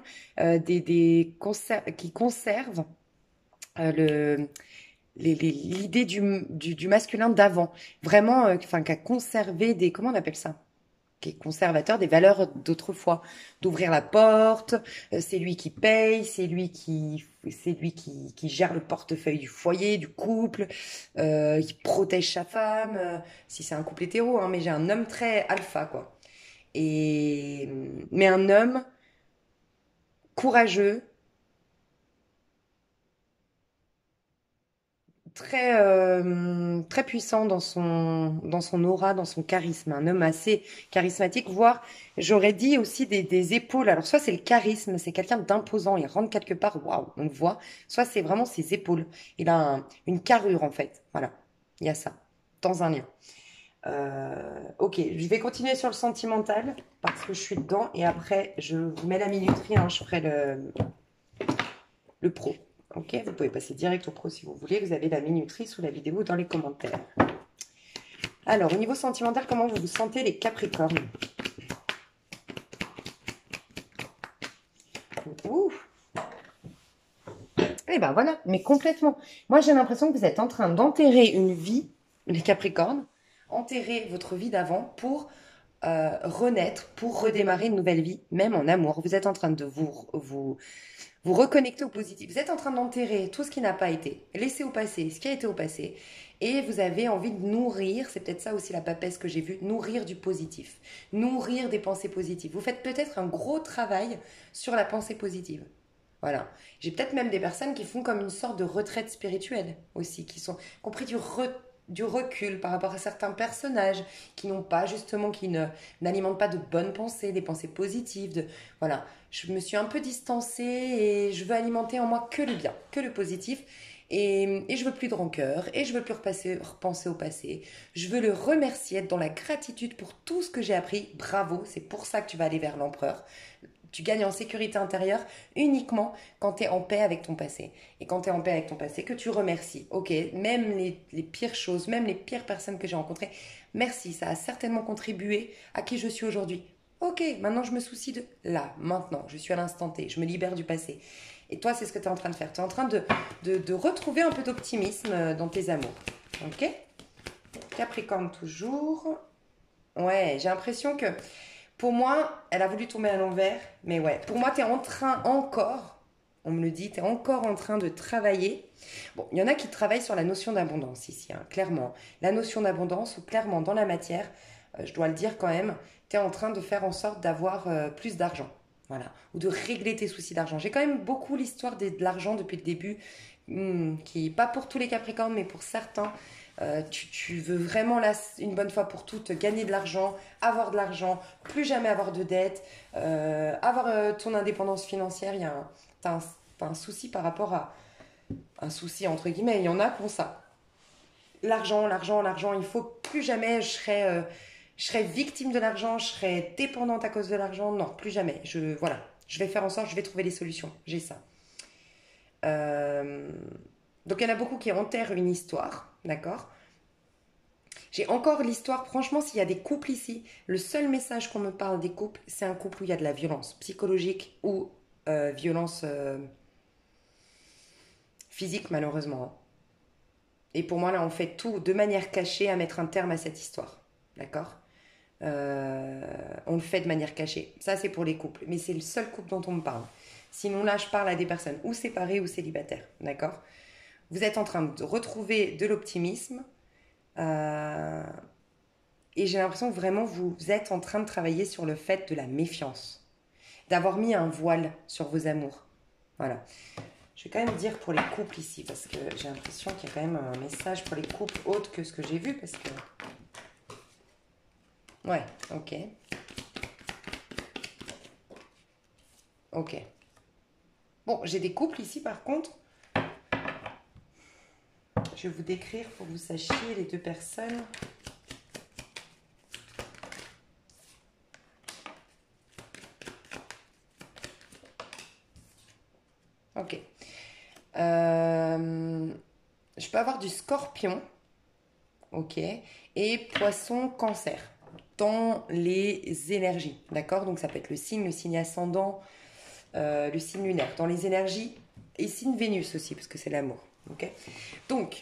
qui conserve l'idée du masculin d'avant. Vraiment, enfin, qui a conservé des, comment on appelle ça? Qui est conservateur des valeurs d'autrefois, d'ouvrir la porte, c'est lui qui paye, qui gère le portefeuille du foyer, du couple, il protège sa femme, si c'est un couple hétéro, hein, mais j'ai un homme très alpha, quoi. Et, mais un homme courageux, très puissant dans son aura, dans son charisme. Un homme assez charismatique, voire, j'aurais dit aussi des épaules. Alors, soit c'est le charisme, c'est quelqu'un d'imposant, il rentre quelque part, waouh, on le voit. Soit c'est vraiment ses épaules. Il a une carrure, en fait. Voilà, il y a ça, dans un lien. Ok, je vais continuer sur le sentimental, parce que je suis dedans, et après, je vous mets la minuterie, hein, je ferai le pro. Ok, vous pouvez passer direct au pro si vous voulez. Vous avez la minuterie sous la vidéo dans les commentaires. Alors, au niveau sentimental, comment vous vous sentez les Capricornes? Ouh. Eh ben voilà, mais complètement. Moi, j'ai l'impression que vous êtes en train d'enterrer une vie, les Capricornes, enterrer votre vie d'avant pour renaître, pour redémarrer une nouvelle vie, même en amour. Vous êtes en train de vous reconnecter au positif. Vous êtes en train d'enterrer tout ce qui n'a pas été, laisser au passé ce qui a été au passé, et vous avez envie de nourrir, c'est peut-être ça aussi la papesse que j'ai vue, nourrir du positif, nourrir des pensées positives. Vous faites peut-être un gros travail sur la pensée positive. Voilà. J'ai peut-être même des personnes qui font comme une sorte de retraite spirituelle aussi, qui ont pris du recul par rapport à certains personnages, qui n'ont pas justement, n'alimentent pas de bonnes pensées, des pensées positives. Voilà. Je me suis un peu distancée et je veux alimenter en moi que le bien, que le positif. Et je veux plus de rancœur, et je veux plus repenser au passé. Je veux le remercier, être dans la gratitude pour tout ce que j'ai appris. Bravo, c'est pour ça que tu vas aller vers l'empereur. Tu gagnes en sécurité intérieure uniquement quand tu es en paix avec ton passé. Et quand tu es en paix avec ton passé, que tu remercies. Ok, même les pires choses, même les pires personnes que j'ai rencontrées, merci, ça a certainement contribué à qui je suis aujourd'hui. Ok, maintenant je me soucie de là, maintenant, je suis à l'instant T, je me libère du passé. Et toi, c'est ce que tu es en train de faire. Tu es en train de retrouver un peu d'optimisme dans tes amours. Ok? Capricorne toujours. Ouais, j'ai l'impression que pour moi, elle a voulu tomber à l'envers, mais ouais, pour moi, tu es en train encore, on me le dit, tu es encore en train de travailler. Bon, il y en a qui travaillent sur la notion d'abondance ici, hein, clairement. La notion d'abondance, ou clairement dans la matière, je dois le dire quand même, tu es en train de faire en sorte d'avoir plus d'argent. Voilà. Ou de régler tes soucis d'argent. J'ai quand même beaucoup l'histoire de l'argent depuis le début, qui, pas pour tous les Capricornes, mais pour certains, tu veux vraiment, là, une bonne fois pour toutes, gagner de l'argent, plus jamais avoir de dettes, avoir ton indépendance financière. T'as un souci par rapport à un souci, entre guillemets, il y en a qui ont ça. L'argent, il faut plus jamais, je serai victime de l'argent, je serai dépendante à cause de l'argent. Non, plus jamais. Voilà, je vais faire en sorte, je vais trouver des solutions. J'ai ça. Euh, donc il y en a beaucoup qui enterrent une histoire, d'accord? J'ai encore l'histoire, franchement, s'il y a des couples ici, le seul message qu'on me parle des couples, c'est un couple où il y a de la violence psychologique ou violence physique, malheureusement. Et pour moi, là, on fait tout de manière cachée à mettre un terme à cette histoire. D'accord? On le fait de manière cachée. Ça, c'est pour les couples. Mais c'est le seul couple dont on me parle. Sinon, là, je parle à des personnes ou séparées ou célibataires. D'accord? Vous êtes en train de retrouver de l'optimisme. Euh, Et j'ai l'impression que vraiment vous êtes en train de travailler sur le fait de la méfiance, d'avoir mis un voile sur vos amours. Voilà. Je vais quand même dire pour les couples ici, parce que j'ai l'impression qu'il y a quand même un message pour les couples autre que ce que j'ai vu, parce que... Ouais, ok. Ok. Bon, j'ai des couples ici par contre. Je vais vous décrire pour que vous sachiez les deux personnes. Ok. Je peux avoir du scorpion, ok, et poisson cancer dans les énergies, d'accord? Donc ça peut être le signe ascendant, le signe lunaire, dans les énergies, et signe Vénus aussi, parce que c'est l'amour, ok? Donc,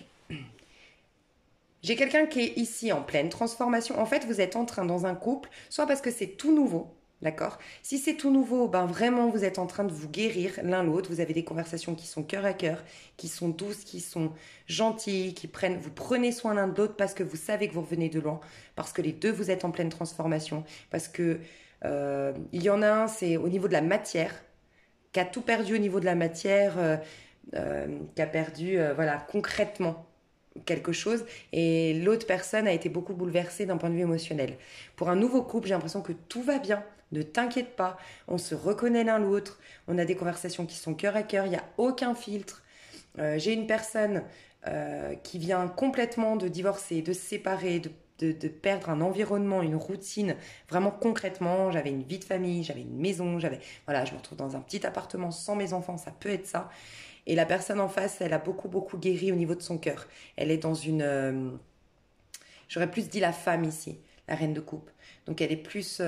j'ai quelqu'un qui est ici en pleine transformation. En fait, vous êtes en train dans un couple, soit parce que c'est tout nouveau, d'accord? Si c'est tout nouveau, ben vraiment, vous êtes en train de vous guérir l'un l'autre. Vous avez des conversations qui sont cœur à cœur, qui sont douces, qui sont gentilles, vous prenez soin l'un de l'autre parce que vous savez que vous revenez de loin, parce que les deux, vous êtes en pleine transformation, parce que il y en a un, c'est au niveau de la matière, qui a tout perdu au niveau de la matière, qui a perdu, voilà, concrètement quelque chose, et l'autre personne a été beaucoup bouleversée d'un point de vue émotionnel. Pour un nouveau couple, j'ai l'impression que tout va bien, ne t'inquiète pas, on se reconnaît l'un l'autre, on a des conversations qui sont cœur à cœur, il n'y a aucun filtre. J'ai une personne qui vient complètement de divorcer, de se séparer, de perdre un environnement, une routine, vraiment concrètement. J'avais une vie de famille, j'avais une maison, voilà, je me retrouve dans un petit appartement sans mes enfants, ça peut être ça. Et la personne en face, elle a beaucoup, beaucoup guéri au niveau de son cœur. Elle est dans une... j'aurais plus dit la femme ici, la reine de coupe. Donc elle est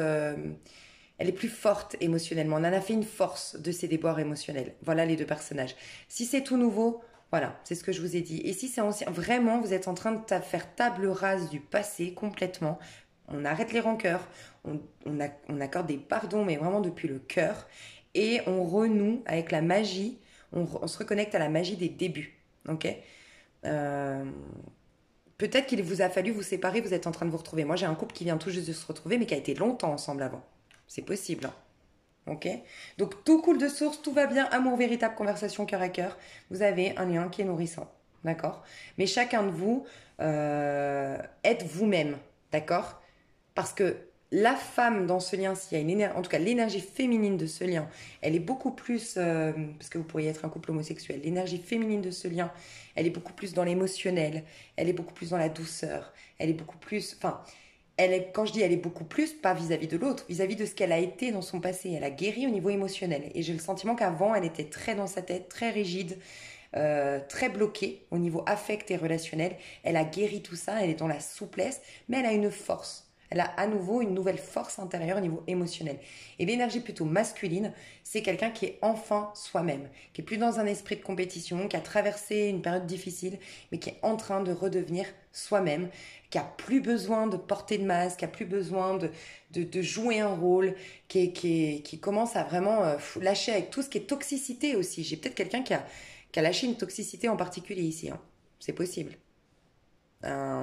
plus forte émotionnellement. On en a fait une force de ses déboires émotionnels. Voilà les deux personnages. Si c'est tout nouveau, voilà, c'est ce que je vous ai dit. Et si c'est ancien, vraiment, vous êtes en train de faire table rase du passé complètement. On arrête les rancœurs, on accorde des pardons, mais vraiment depuis le cœur. Et on renoue avec la magie, on se reconnecte à la magie des débuts. Ok. Euh, Peut-être qu'il vous a fallu vous séparer, vous êtes en train de vous retrouver. Moi, j'ai un couple qui vient tout juste de se retrouver, mais qui a été longtemps ensemble avant. C'est possible, hein. Ok. Donc tout coule de source, tout va bien, amour véritable, conversation cœur à cœur. Vous avez un lien qui est nourrissant, d'accord? Mais chacun de vous êtes vous-même, d'accord? Parce que la femme dans ce lien, s'il y a une énergie, en tout cas l'énergie féminine de ce lien, elle est beaucoup plus, parce que vous pourriez être un couple homosexuel, l'énergie féminine de ce lien, elle est beaucoup plus dans l'émotionnel, elle est beaucoup plus dans la douceur, elle est beaucoup plus, enfin, quand je dis elle est beaucoup plus, pas vis-à-vis de l'autre, vis-à-vis de ce qu'elle a été dans son passé. Elle a guéri au niveau émotionnel. Et j'ai le sentiment qu'avant, elle était très dans sa tête, très rigide, très bloquée au niveau affect et relationnel. Elle a guéri tout ça, elle est dans la souplesse, mais elle a une force. Elle a à nouveau une nouvelle force intérieure au niveau émotionnel. Et l'énergie plutôt masculine, c'est quelqu'un qui est enfin soi-même, qui est plus dans un esprit de compétition, qui a traversé une période difficile, mais qui est en train de redevenir soi-même, qui a plus besoin de porter de masque, qui a plus besoin de jouer un rôle, qui commence à vraiment lâcher avec tout ce qui est toxicité aussi. J'ai peut-être quelqu'un qui a lâché une toxicité en particulier ici, hein. C'est possible. Euh,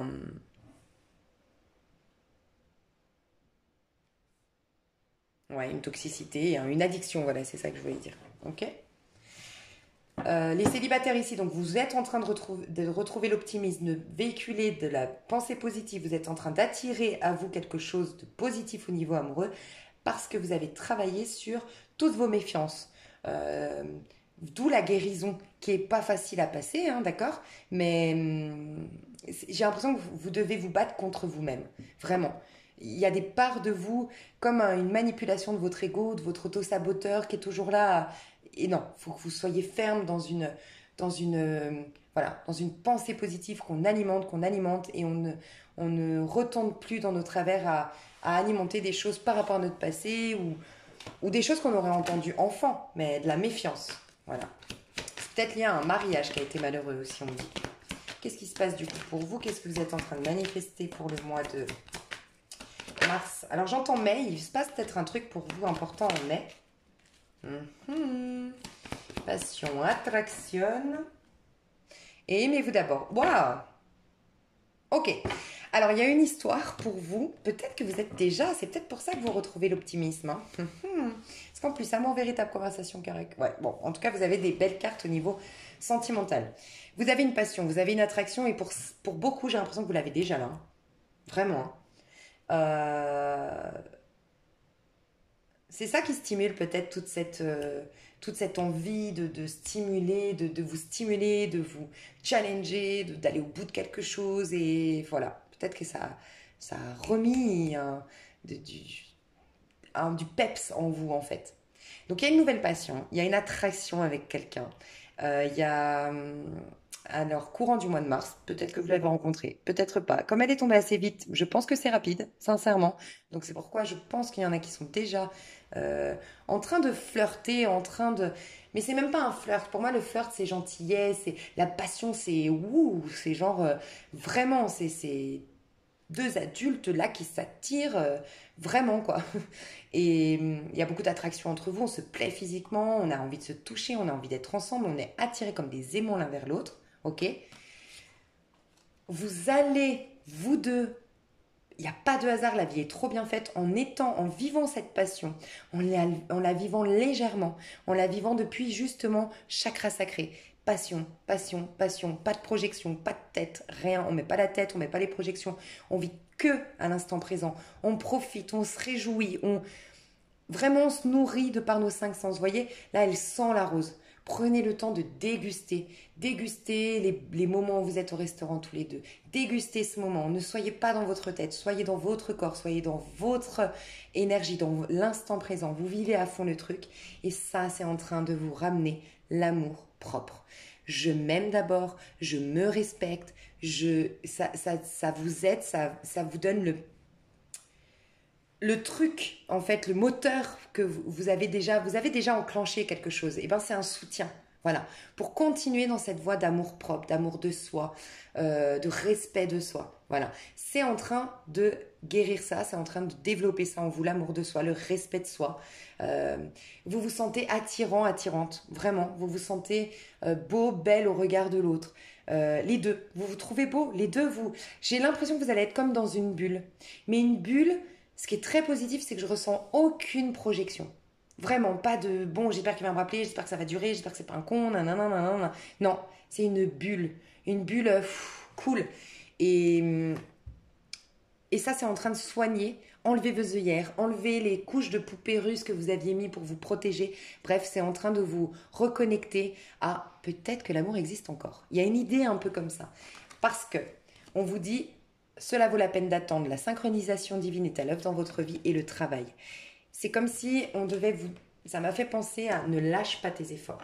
Ouais, une toxicité, hein, une addiction, voilà, c'est ça que je voulais dire. Ok. Les célibataires ici, donc vous êtes en train de retrouver l'optimisme, de véhiculer de la pensée positive, vous êtes en train d'attirer à vous quelque chose de positif au niveau amoureux parce que vous avez travaillé sur toutes vos méfiances. Euh, D'où la guérison qui est pas facile à passer, hein, d'accord? Mais j'ai l'impression que vous devez vous battre contre vous-même, vraiment. Il y a des parts de vous, comme une manipulation de votre ego, de votre auto-saboteur qui est toujours là. Et non, il faut que vous soyez ferme voilà, dans une pensée positive qu'on alimente, et on ne retombe plus dans nos travers à alimenter des choses par rapport à notre passé ou des choses qu'on aurait entendues enfant, mais de la méfiance. Voilà. C'est peut-être lié à un mariage qui a été malheureux aussi, on me dit. Qu'est-ce qui se passe du coup pour vous? Qu'est-ce que vous êtes en train de manifester pour le mois de mars? Alors j'entends mai, il se passe peut-être un truc pour vous important en mai. Passion, attraction. Et aimez-vous d'abord. Waouh! Ok. Alors il y a une histoire pour vous. Peut-être que vous êtes déjà, c'est peut-être pour ça que vous retrouvez l'optimisme, hein. Parce qu'en plus, amour véritable, conversation correcte. Ouais, bon, en tout cas, vous avez des belles cartes au niveau sentimental. Vous avez une passion, vous avez une attraction, et pour beaucoup, j'ai l'impression que vous l'avez déjà là, hein. Vraiment, hein. C'est ça qui stimule peut-être toute cette envie de stimuler, de vous stimuler, de vous challenger, d'aller au bout de quelque chose. Et voilà, peut-être que ça a remis du peps en vous en fait. Donc il y a une nouvelle passion, il y a une attraction avec quelqu'un. Il y a alors courant du mois de mars, peut-être que vous l'avez rencontré, peut-être pas. Comme elle est tombée assez vite, je pense que c'est rapide, sincèrement. Donc c'est pourquoi je pense qu'il y en a qui sont déjà euh, en train de flirter, en train de... Mais c'est même pas un flirt. Pour moi, le flirt, c'est gentillesse, c'est la passion, c'est ouh, c'est genre vraiment, c'est deux adultes là qui s'attirent vraiment quoi. Et il y a beaucoup d'attraction entre vous, on se plaît physiquement, on a envie de se toucher, on a envie d'être ensemble, on est attirés comme des aimants l'un vers l'autre, ok? Vous allez, vous deux, il n'y a pas de hasard, la vie est trop bien faite en vivant cette passion, en la vivant légèrement, en la vivant depuis justement chakra sacré. Passion, passion, passion, pas de projection, pas de tête, rien, on met pas la tête, on met pas les projections, on vit que à l'instant présent, on profite, on se réjouit, vraiment on se nourrit de par nos cinq sens. Vous voyez, là elle sent la rose. Prenez le temps de déguster. Dégustez les moments où vous êtes au restaurant tous les deux. Dégustez ce moment. Ne soyez pas dans votre tête. Soyez dans votre corps. Soyez dans votre énergie, dans l'instant présent. Vous vivez à fond le truc. Et ça, c'est en train de vous ramener l'amour propre. Je m'aime d'abord. Je me respecte. Ça vous aide. Ça vous donne le truc, en fait, le moteur que vous avez déjà enclenché quelque chose, et ben c'est un soutien. Voilà, pour continuer dans cette voie d'amour propre, d'amour de soi, de respect de soi. Voilà, c'est en train de guérir ça, c'est en train de développer ça en vous, l'amour de soi, le respect de soi. Euh, vous vous sentez attirant, attirante, vraiment. Vous vous sentez beau, belle au regard de l'autre. Les deux, vous vous trouvez beau, les deux, j'ai l'impression que vous allez être comme dans une bulle. Mais une bulle, ce qui est très positif, c'est que je ressens aucune projection. Vraiment, pas de bon, j'espère qu'il va me rappeler, j'espère que ça va durer, j'espère que c'est pas un con, nanana, nanana. Non, c'est une bulle. Une bulle cool. Et, et ça, c'est en train de soigner. Enlevez vos œillères, enlevez les couches de poupées russes que vous aviez mis pour vous protéger. Bref, c'est en train de vous reconnecter à peut-être que l'amour existe encore. Il y a une idée un peu comme ça. Parce que on vous dit, cela vaut la peine d'attendre. La synchronisation divine est à l'œuvre dans votre vie et le travail. C'est comme si on devait vous... Ça m'a fait penser à ne lâche pas tes efforts.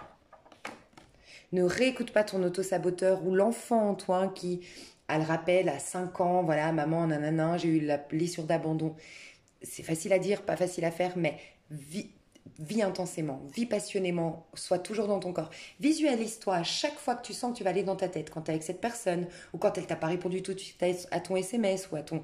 Ne réécoute pas ton auto-saboteur ou l'enfant en toi qui a le rappel à 5 ans, voilà, maman, nanana, j'ai eu la blessure d'abandon. C'est facile à dire, pas facile à faire, mais vis intensément, vis passionnément, sois toujours dans ton corps. Visualise-toi à chaque fois que tu sens que tu vas aller dans ta tête, quand tu es avec cette personne, ou quand elle t'a pas répondu tout de suite à ton SMS, ou à ton...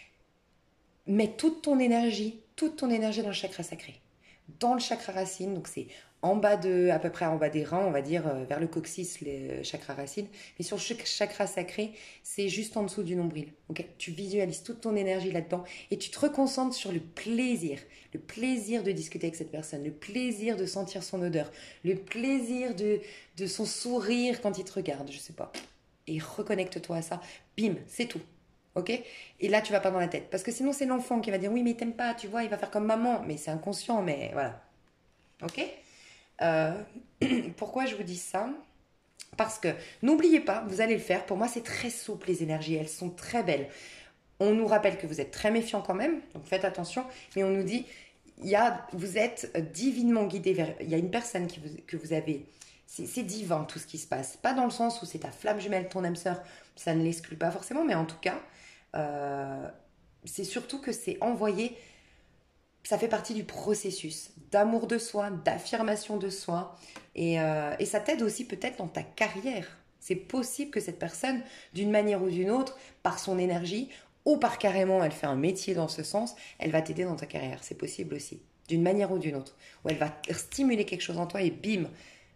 Mets toute ton énergie dans le chakra sacré. Dans le chakra racine, donc c'est à peu près en bas des reins, on va dire, vers le coccyx, les chakras racines. Mais sur le chakra sacré, c'est juste en dessous du nombril. Okay, tu visualises toute ton énergie là-dedans et tu te reconcentres sur le plaisir de discuter avec cette personne, le plaisir de sentir son odeur, le plaisir de son sourire quand il te regarde, je sais pas. Et reconnecte-toi à ça. Bim, c'est tout. Ok? Et là, tu vas pas dans la tête. Parce que sinon, c'est l'enfant qui va dire oui, mais il t'aime pas, tu vois, il va faire comme maman. Mais c'est inconscient, mais voilà. Ok? Euh, Pourquoi je vous dis ça? Parce que n'oubliez pas, vous allez le faire. Pour moi, c'est très souple, les énergies. Elles sont très belles. On nous rappelle que vous êtes très méfiant quand même. Donc faites attention. Mais on nous dit, vous êtes divinement guidé vers. Il y a une personne que vous avez. C'est divin tout ce qui se passe. Pas dans le sens où c'est ta flamme jumelle, ton âme sœur. Ça ne l'exclut pas forcément. Mais en tout cas, c'est surtout que c'est envoyé, ça fait partie du processus d'amour de soi, d'affirmation de soi, et ça t'aide aussi peut-être dans ta carrière. C'est possible que cette personne, d'une manière ou d'une autre, par son énergie, ou par carrément elle fait un métier dans ce sens, elle va t'aider dans ta carrière. C'est possible aussi, d'une manière ou d'une autre, ou elle va stimuler quelque chose en toi et bim,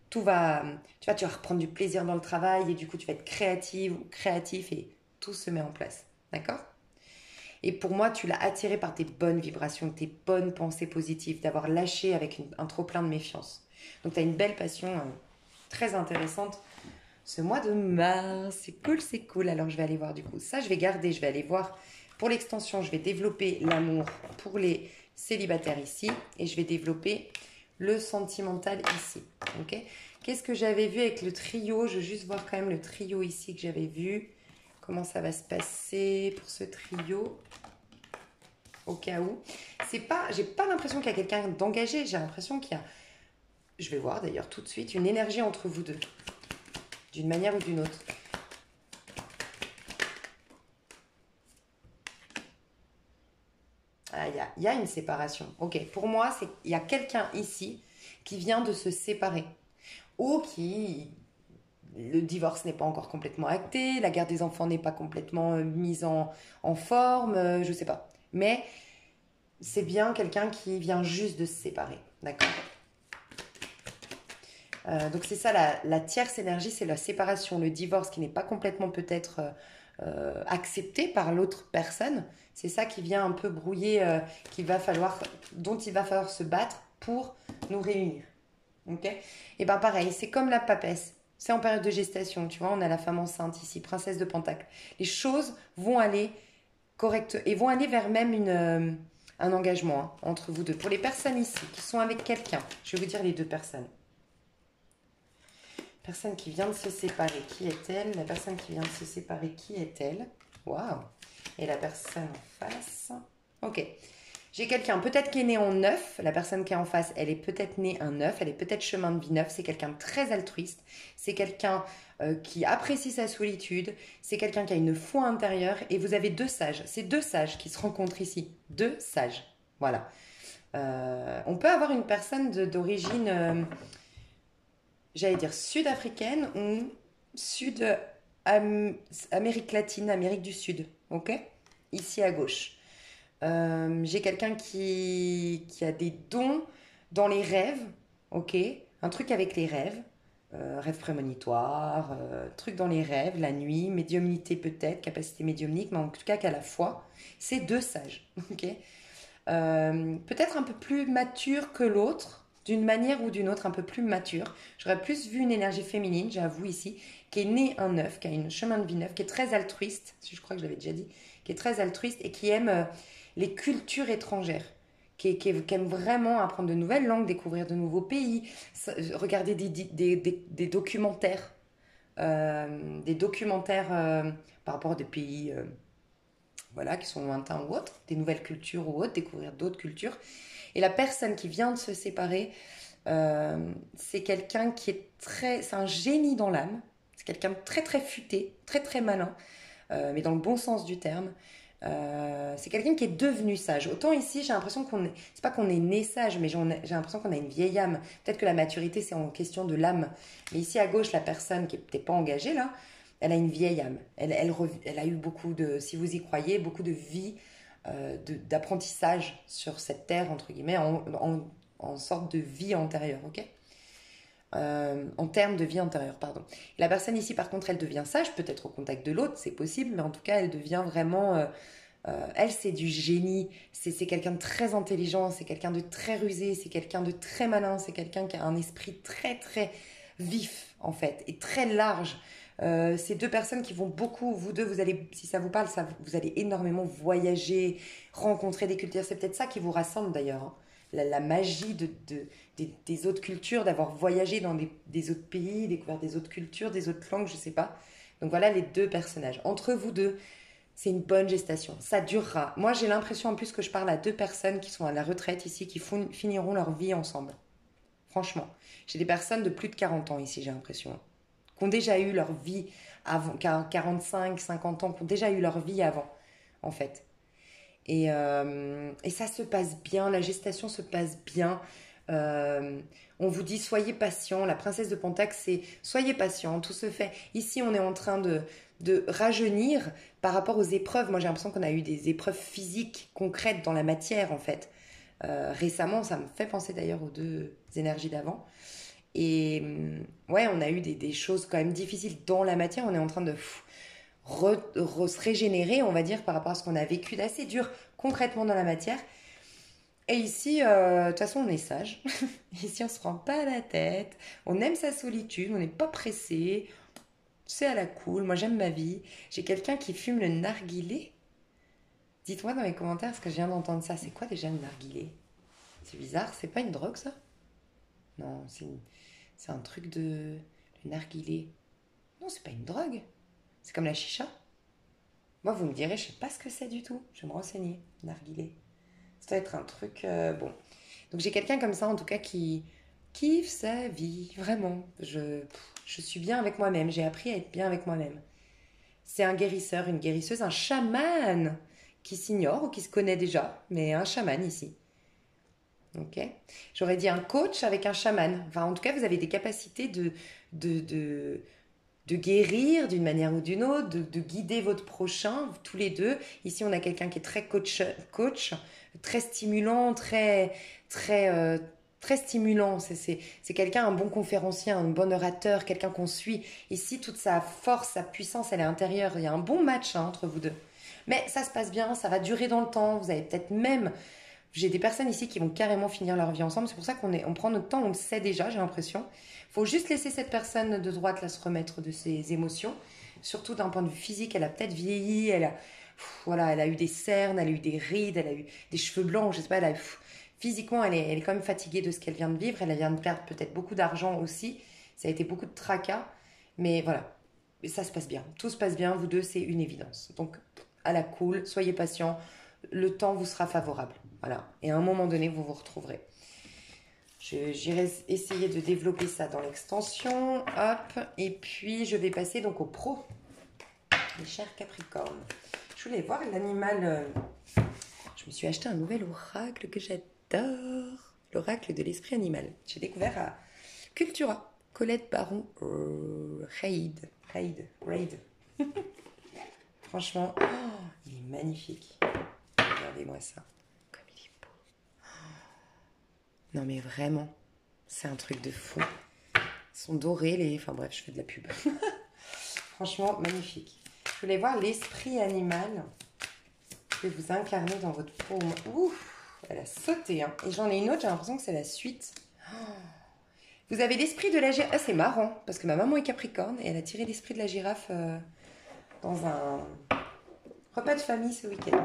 tu vas reprendre du plaisir dans le travail et du coup tu vas être créative ou créatif et tout se met en place. D'accord? Et pour moi, tu l'as attiré par tes bonnes vibrations, tes bonnes pensées positives, d'avoir lâché avec un trop-plein de méfiance. Donc tu as une belle passion très intéressante ce mois de mars. C'est cool, c'est cool. Alors je vais aller voir du coup. Ça, je vais garder, je vais aller voir. Pour l'extension, je vais développer l'amour pour les célibataire ici. Et je vais développer le sentimental ici. Ok. Qu'est-ce que j'avais vu avec le trio? Je veux juste voir quand même le trio ici que j'avais vu. Comment ça va se passer pour ce trio? Au cas où. J'ai pas l'impression qu'il y a quelqu'un d'engagé. J'ai l'impression qu'il y a, je vais voir d'ailleurs tout de suite, une énergie entre vous deux. D'une manière ou d'une autre. Ah, il y a une séparation. Ok, pour moi, il y a quelqu'un ici qui vient de se séparer. Ou qui... Le divorce n'est pas encore complètement acté, la garde des enfants n'est pas complètement mise en forme, je sais pas. Mais c'est bien quelqu'un qui vient juste de se séparer. D'accord. Donc c'est ça, la tierce énergie, c'est la séparation, le divorce qui n'est pas complètement peut-être accepté par l'autre personne. C'est ça qui vient un peu brouiller, dont il va falloir se battre pour nous réunir. Ok. Et ben pareil, c'est comme la papesse. C'est en période de gestation, tu vois, on a la femme enceinte ici, princesse de Pentacle. Les choses vont aller correctes et vont aller vers même un engagement entre vous deux. Pour les personnes ici qui sont avec quelqu'un, je vais vous dire les deux personnes. Personne qui vient de se séparer, qui est-elle? La personne qui vient de se séparer, qui est-elle? Waouh! Et la personne en face? Ok. J'ai quelqu'un peut-être qui est né en neuf. La personne qui est en face, elle est peut-être née un neuf. Elle est peut-être chemin de vie neuf. C'est quelqu'un de très altruiste. C'est quelqu'un qui apprécie sa solitude. C'est quelqu'un qui a une foi intérieure. Et vous avez deux sages. C'est deux sages qui se rencontrent ici. Deux sages. Voilà. On peut avoir une personne d'origine... j'allais dire sud-africaine ou Amérique latine, Amérique du Sud, ok? Ici à gauche. J'ai quelqu'un qui a des dons dans les rêves, ok? Un truc avec les rêves, rêves prémonitoires, truc dans les rêves, la nuit, médiumnité peut-être, capacité médiumnique, mais en tout cas qu'à la fois, c'est deux sages, ok? Peut-être un peu plus mature que l'autre, d'une manière ou d'une autre, un peu plus mature. J'aurais plus vu une énergie féminine, j'avoue ici, qui est née un neuf, qui a un chemin de vie neuf, qui est très altruiste, je crois que je l'avais déjà dit, qui est très altruiste et qui aime les cultures étrangères. Qui aime vraiment apprendre de nouvelles langues, découvrir de nouveaux pays, regarder des documentaires, par rapport à des pays voilà, qui sont lointains ou autres, des nouvelles cultures ou autres, découvrir d'autres cultures. Et la personne qui vient de se séparer, c'est quelqu'un qui est c'est un génie dans l'âme, c'est quelqu'un de très très futé, très très malin, mais dans le bon sens du terme. C'est quelqu'un qui est devenu sage. Autant ici, j'ai l'impression c'est pas qu'on est né sage, mais j'ai l'impression qu'on a une vieille âme. Peut-être que la maturité, c'est en question de l'âme. Mais ici à gauche, la personne qui n'était pas engagée là, elle a une vieille âme. Elle a eu beaucoup de, si vous y croyez, beaucoup de vie, d'apprentissage sur cette terre, entre guillemets, en sorte de vie antérieure, ok? En termes de vie antérieure, pardon. La personne ici, par contre, elle devient sage, peut-être au contact de l'autre, c'est possible, mais en tout cas, elle devient vraiment... elle, c'est du génie, c'est quelqu'un de très intelligent, c'est quelqu'un de très rusé, c'est quelqu'un de très malin, c'est quelqu'un qui a un esprit très, très vif, en fait, et très large. C'est deux personnes qui vont beaucoup, vous deux, vous allez, si ça vous parle, vous allez énormément voyager, rencontrer des cultures. C'est peut-être ça qui vous rassemble d'ailleurs, hein. La magie des autres cultures, d'avoir voyagé dans des autres pays, découvert des autres cultures, des autres langues, je sais pas. Donc voilà les deux personnages. Entre vous deux, c'est une bonne gestation. Ça durera. Moi, j'ai l'impression en plus que je parle à deux personnes qui sont à la retraite ici, qui finiront leur vie ensemble. Franchement. J'ai des personnes de plus de 40 ans ici, j'ai l'impression, qui ont déjà eu leur vie avant, 45, 50 ans, qui ont déjà eu leur vie avant, en fait. Et ça se passe bien, la gestation se passe bien. On vous dit soyez patient. La princesse de Pentacle, c'est soyez patient, tout se fait. Ici, on est en train de rajeunir par rapport aux épreuves. Moi, j'ai l'impression qu'on a eu des épreuves physiques concrètes dans la matière, en fait. Récemment, ça me fait penser d'ailleurs aux deux énergies d'avant. Et ouais, on a eu des choses quand même difficiles dans la matière. On est en train de se régénérer, on va dire, par rapport à ce qu'on a vécu d'assez dur concrètement dans la matière. Et ici, de toute façon, on est sage. Ici, on ne se prend pas à la tête. On aime sa solitude, on n'est pas pressé. C'est à la cool. Moi, j'aime ma vie. J'ai quelqu'un qui fume le narguilé. Dites-moi dans les commentaires ce que je viens d'entendre ça. C'est quoi déjà une narguilé? C'est bizarre, c'est pas une drogue ça? Non, c'est un truc de... Le narguilé. Non, c'est pas une drogue. C'est comme la chicha. Moi, vous me direz, je sais pas ce que c'est du tout. Je vais me renseigner. Narguilé. Ça doit être un truc... bon. Donc j'ai quelqu'un comme ça, en tout cas, qui kiffe sa vie. Vraiment. Je suis bien avec moi-même. J'ai appris à être bien avec moi-même. C'est un guérisseur, une guérisseuse, un chaman qui s'ignore ou qui se connaît déjà, mais un chaman ici. Ok. J'aurais dit un coach avec un chaman. Enfin, en tout cas, vous avez des capacités de, de, de guérir d'une manière ou d'une autre, de guider votre prochain, tous les deux. Ici, on a quelqu'un qui est très coach, très stimulant, très stimulant. C'est quelqu'un, un bon conférencier, un bon orateur, quelqu'un qu'on suit. Ici, toute sa force, sa puissance, elle est intérieure. Il y a un bon match entre vous deux. Mais ça se passe bien, ça va durer dans le temps. Vous avez peut-être même... J'ai des personnes ici qui vont carrément finir leur vie ensemble. C'est pour ça on prend notre temps, on le sait déjà, j'ai l'impression. Il faut juste laisser cette personne de droite là se remettre de ses émotions. Surtout d'un point de vue physique, elle a peut-être vieilli, voilà, elle a eu des cernes, elle a eu des rides, elle a eu des cheveux blancs, je sais pas, physiquement, elle est quand même fatiguée de ce qu'elle vient de vivre. Elle vient de perdre peut-être beaucoup d'argent aussi. Ça a été beaucoup de tracas. Mais voilà, ça se passe bien. Tout se passe bien, vous deux, c'est une évidence. Donc, à la cool, soyez patients. Le temps vous sera favorable. Voilà. Et à un moment donné, vous vous retrouverez. J'irai essayer de développer ça dans l'extension. Hop. Et puis, je vais passer donc au pro. Mes chers Capricornes. Je voulais voir l'animal. Je me suis acheté un nouvel oracle que j'adore. L'oracle de l'esprit animal. J'ai découvert à Cultura. Colette Baron Raid. Franchement, il est magnifique. Regardez-moi ça. Comme il est beau. Non mais vraiment, c'est un truc de fou. Ils sont dorés, enfin bref, je fais de la pub. Franchement, magnifique. Je voulais voir l'esprit animal. Je vais vous incarner dans votre paume. Ouf, elle a sauté. Hein. Et j'en ai une autre, j'ai l'impression que c'est la suite. Vous avez l'esprit de la girafe. Ah, c'est marrant, parce que ma maman est capricorne et elle a tiré l'esprit de la girafe dans un repas de famille ce week-end.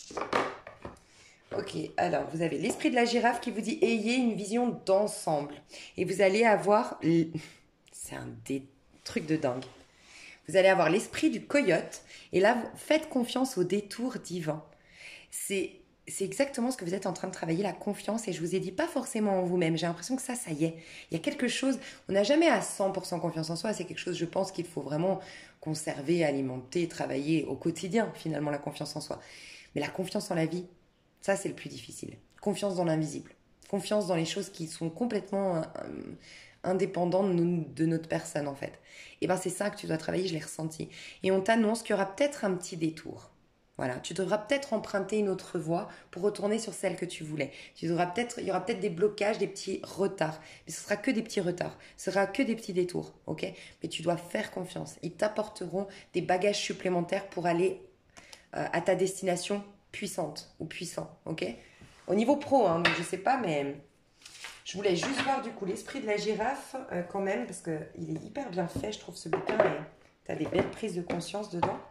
Ok, alors vous avez l'esprit de la girafe qui vous dit ayez une vision d'ensemble. Et vous allez avoir... C'est un des trucs de dingue. Vous allez avoir l'esprit du coyote. Et là, faites confiance au détour divin. C'est exactement ce que vous êtes en train de travailler, la confiance. Et je vous ai dit pas forcément en vous-même. J'ai l'impression que ça y est. Il y a quelque chose... On n'a jamais à 100% confiance en soi. C'est quelque chose, je pense, qu'il faut vraiment conserver, alimenter, travailler au quotidien, finalement, la confiance en soi. Mais la confiance en la vie, ça, c'est le plus difficile. Confiance dans l'invisible. Confiance dans les choses qui sont complètement indépendantes de notre personne, en fait. Et bien, c'est ça que tu dois travailler, je l'ai ressenti. Et on t'annonce qu'il y aura peut-être un petit détour. Voilà, tu devras peut-être emprunter une autre voie pour retourner sur celle que tu voulais. Il y aura peut-être des blocages, des petits retards. Mais ce sera que des petits retards. Ce sera que des petits détours, ok? Mais tu dois faire confiance. Ils t'apporteront des bagages supplémentaires pour aller à ta destination puissante ou puissant, ok? Au niveau pro, hein, donc je sais pas, mais je voulais juste voir du coup l'esprit de la girafe quand même, parce qu'il est hyper bien fait, je trouve, ce bouquin, et tu as des belles prises de conscience dedans.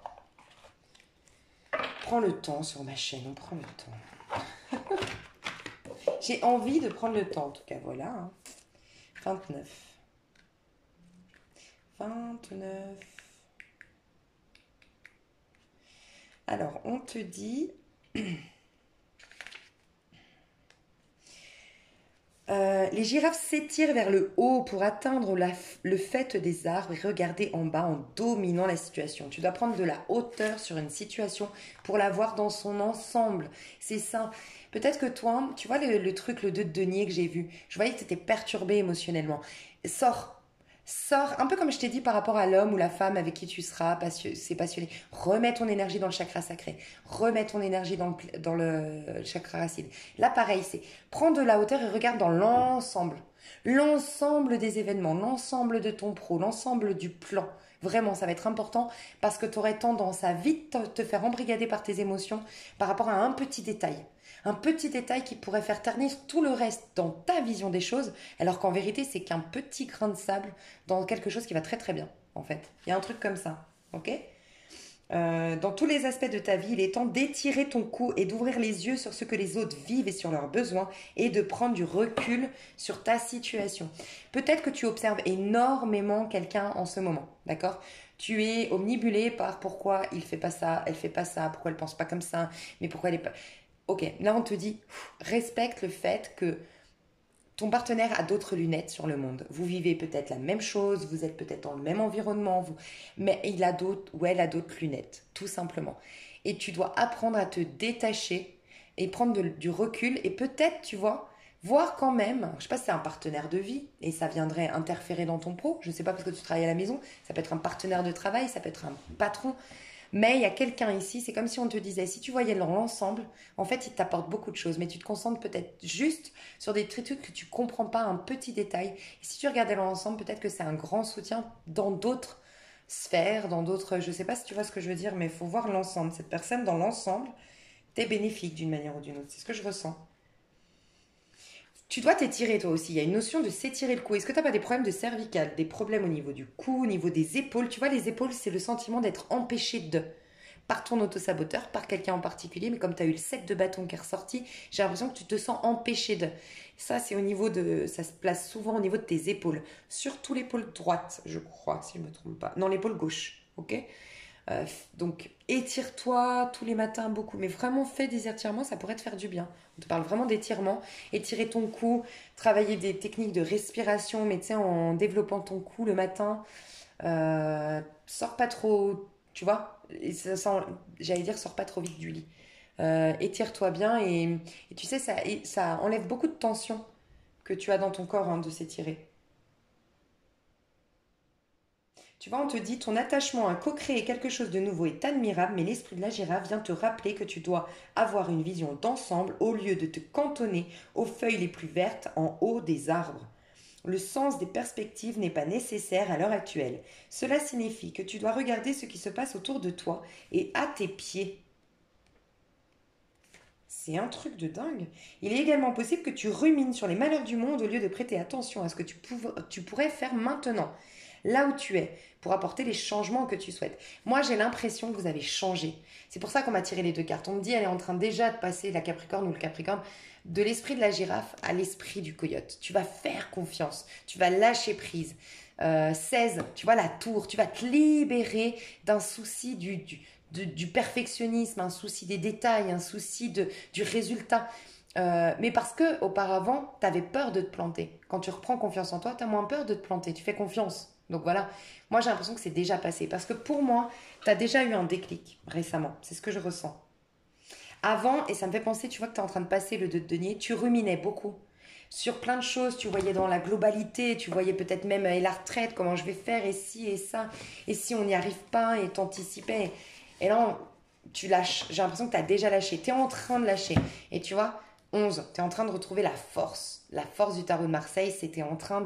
Prends le temps sur ma chaîne, on prend le temps. J'ai envie de prendre le temps, en tout cas, voilà. Hein. 29. Alors, on te dit... les girafes s'étirent vers le haut pour atteindre le faîte des arbres et regarder en bas en dominant la situation. Tu dois prendre de la hauteur sur une situation pour la voir dans son ensemble. C'est ça. Peut-être que toi, tu vois le truc, le 2 de denier que j'ai vu. Je voyais que tu étais perturbé émotionnellement. Sors, un peu comme je t'ai dit par rapport à l'homme ou la femme avec qui tu seras, c'est passionné. Remets ton énergie dans le chakra sacré. Remets ton énergie dans le chakra racine. Là, pareil, c'est prends de la hauteur et regarde dans l'ensemble. L'ensemble des événements, l'ensemble de ton pro, l'ensemble du plan. Vraiment, ça va être important parce que tu aurais tendance à vite te faire embrigader par tes émotions par rapport à un petit détail. Un petit détail qui pourrait faire ternir tout le reste dans ta vision des choses, alors qu'en vérité, c'est qu'un petit grain de sable dans quelque chose qui va très très bien, en fait. Il y a un truc comme ça, ok? Dans tous les aspects de ta vie, il est temps d'étirer ton cou et d'ouvrir les yeux sur ce que les autres vivent et sur leurs besoins et de prendre du recul sur ta situation. Peut-être que tu observes énormément quelqu'un en ce moment, d'accord? Tu es omnibulé par pourquoi il fait pas ça, elle fait pas ça, pourquoi elle pense pas comme ça, mais pourquoi elle est pas... Ok, là on te dit, respecte le fait que ton partenaire a d'autres lunettes sur le monde. Vous vivez peut-être la même chose, vous êtes peut-être dans le même environnement, mais il a d'autres ou elle a d'autres lunettes, tout simplement. Et tu dois apprendre à te détacher et prendre du recul et peut-être, tu vois, voir quand même, je sais pas si c'est un partenaire de vie et ça viendrait interférer dans ton pro, je sais pas parce que tu travailles à la maison, ça peut être un partenaire de travail, ça peut être un patron, mais il y a quelqu'un ici, c'est comme si on te disait, si tu voyais dans l'ensemble, en fait, il t'apporte beaucoup de choses, mais tu te concentres peut-être juste sur des trucs que tu comprends pas, un petit détail. Et si tu regardais dans l'ensemble, peut-être que c'est un grand soutien dans d'autres sphères, dans d'autres... Je sais pas si tu vois ce que je veux dire, mais il faut voir l'ensemble. Cette personne, dans l'ensemble, t'es bénéfique d'une manière ou d'une autre. C'est ce que je ressens. Tu dois t'étirer toi aussi. Il y a une notion de s'étirer le cou. Est-ce que tu n'as pas des problèmes de cervical, des problèmes au niveau du cou, au niveau des épaules? Tu vois, les épaules, c'est le sentiment d'être empêché de par ton autosaboteur, par quelqu'un en particulier, mais comme tu as eu le set de bâton qui est ressorti, j'ai l'impression que tu te sens empêché de. Ça, c'est au niveau de. Ça se place souvent au niveau de tes épaules. Surtout l'épaule droite, je crois, si je ne me trompe pas. Non, l'épaule gauche, ok. Donc, étire-toi tous les matins beaucoup, mais vraiment fais des étirements, ça pourrait te faire du bien. On te parle vraiment d'étirements, étirer ton cou, travailler des techniques de respiration, mais tu sais, en développant ton cou le matin, sors pas trop, tu vois, et j'allais dire, sors pas trop vite du lit. Étire-toi bien et tu sais, ça enlève beaucoup de tension que tu as dans ton corps hein, de s'étirer. Tu vois, on te dit ton attachement à co-créer quelque chose de nouveau est admirable, mais l'esprit de la girafe vient te rappeler que tu dois avoir une vision d'ensemble au lieu de te cantonner aux feuilles les plus vertes en haut des arbres. Le sens des perspectives n'est pas nécessaire à l'heure actuelle. Cela signifie que tu dois regarder ce qui se passe autour de toi et à tes pieds. C'est un truc de dingue. Il est également possible que tu rumines sur les malheurs du monde au lieu de prêter attention à ce que tu pourrais faire maintenant, là où tu es, pour apporter les changements que tu souhaites. Moi, j'ai l'impression que vous avez changé. C'est pour ça qu'on m'a tiré les deux cartes. On me dit, elle est en train déjà de passer la Capricorne ou le Capricorne de l'esprit de la girafe à l'esprit du coyote. Tu vas faire confiance, tu vas lâcher prise. 16, tu vois la tour, tu vas te libérer d'un souci du perfectionnisme, un souci des détails, un souci du résultat. Mais parce que auparavant, tu avais peur de te planter. Quand tu reprends confiance en toi, tu as moins peur de te planter. Tu fais confiance. Donc voilà, moi j'ai l'impression que c'est déjà passé. Parce que pour moi, tu as déjà eu un déclic récemment. C'est ce que je ressens. Avant, et ça me fait penser, tu vois que tu es en train de passer le 2 de denier, tu ruminais beaucoup sur plein de choses, tu voyais dans la globalité, tu voyais peut-être même et la retraite, comment je vais faire, et si, et ça, et si on n'y arrive pas, et t'anticipais. Et là, tu lâches. J'ai l'impression que tu as déjà lâché. Tu es en train de lâcher. Et tu vois, 11, tu es en train de retrouver la force. La force du tarot de Marseille, c'était en train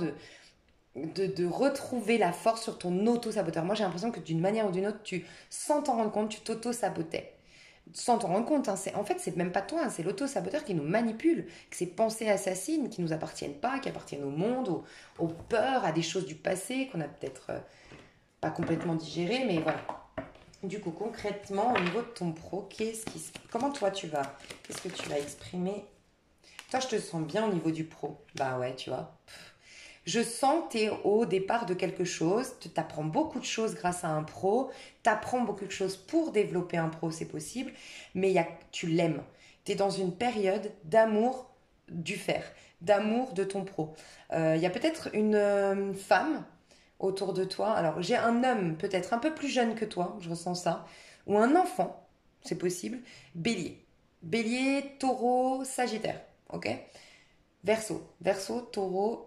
de retrouver la force sur ton auto-saboteur. Moi, j'ai l'impression que d'une manière ou d'une autre, sans t'en rendre compte, tu t'auto-sabotais. Sans t'en rendre compte, hein, en fait, c'est même pas toi, hein, c'est l'auto-saboteur qui nous manipule, que ces pensées assassines qui nous appartiennent pas, qui appartiennent au monde, aux peurs, à des choses du passé qu'on a peut-être pas complètement digérées, mais voilà. Du coup, concrètement, au niveau de ton pro, comment toi tu vas? Qu'est-ce que tu vas exprimer? Toi, je te sens bien au niveau du pro. Bah ouais, tu vois. Je sens que tu es au départ de quelque chose, tu apprends beaucoup de choses grâce à un pro, tu apprends beaucoup de choses pour développer un pro, c'est possible, mais tu l'aimes. Tu es dans une période d'amour du faire, d'amour de ton pro. Il y a peut-être une femme autour de toi. Alors, j'ai un homme peut-être un peu plus jeune que toi, je ressens ça, ou un enfant, c'est possible. Bélier. Bélier, taureau, sagittaire. Ok? Verseau, taureau,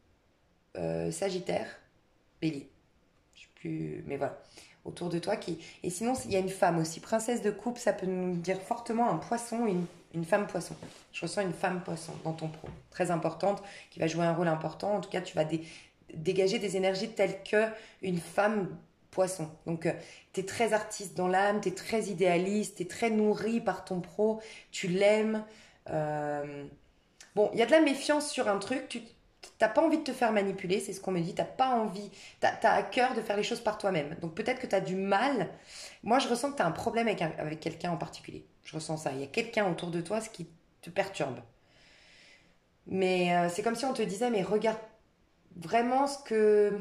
Sagittaire, Bélier. Je sais plus, mais voilà. Autour de toi qui. Et sinon, il y a une femme aussi. Princesse de coupe, ça peut nous dire fortement un poisson, une femme poisson. Je ressens une femme poisson dans ton pro. Très importante, qui va jouer un rôle important. En tout cas, tu vas dégager des énergies telles que une femme poisson. Donc, tu es très artiste dans l'âme, tu es très idéaliste, tu es très nourri par ton pro, tu l'aimes. Bon, il y a de la méfiance sur un truc, t'as pas envie de te faire manipuler, c'est ce qu'on me dit, t'as pas envie, t'as à cœur de faire les choses par toi-même. Donc peut-être que t'as du mal. Moi, je ressens que t'as un problème avec quelqu'un en particulier. Je ressens ça. Il y a quelqu'un autour de toi, ce qui te perturbe. Mais c'est comme si on te disait, mais regarde vraiment ce que...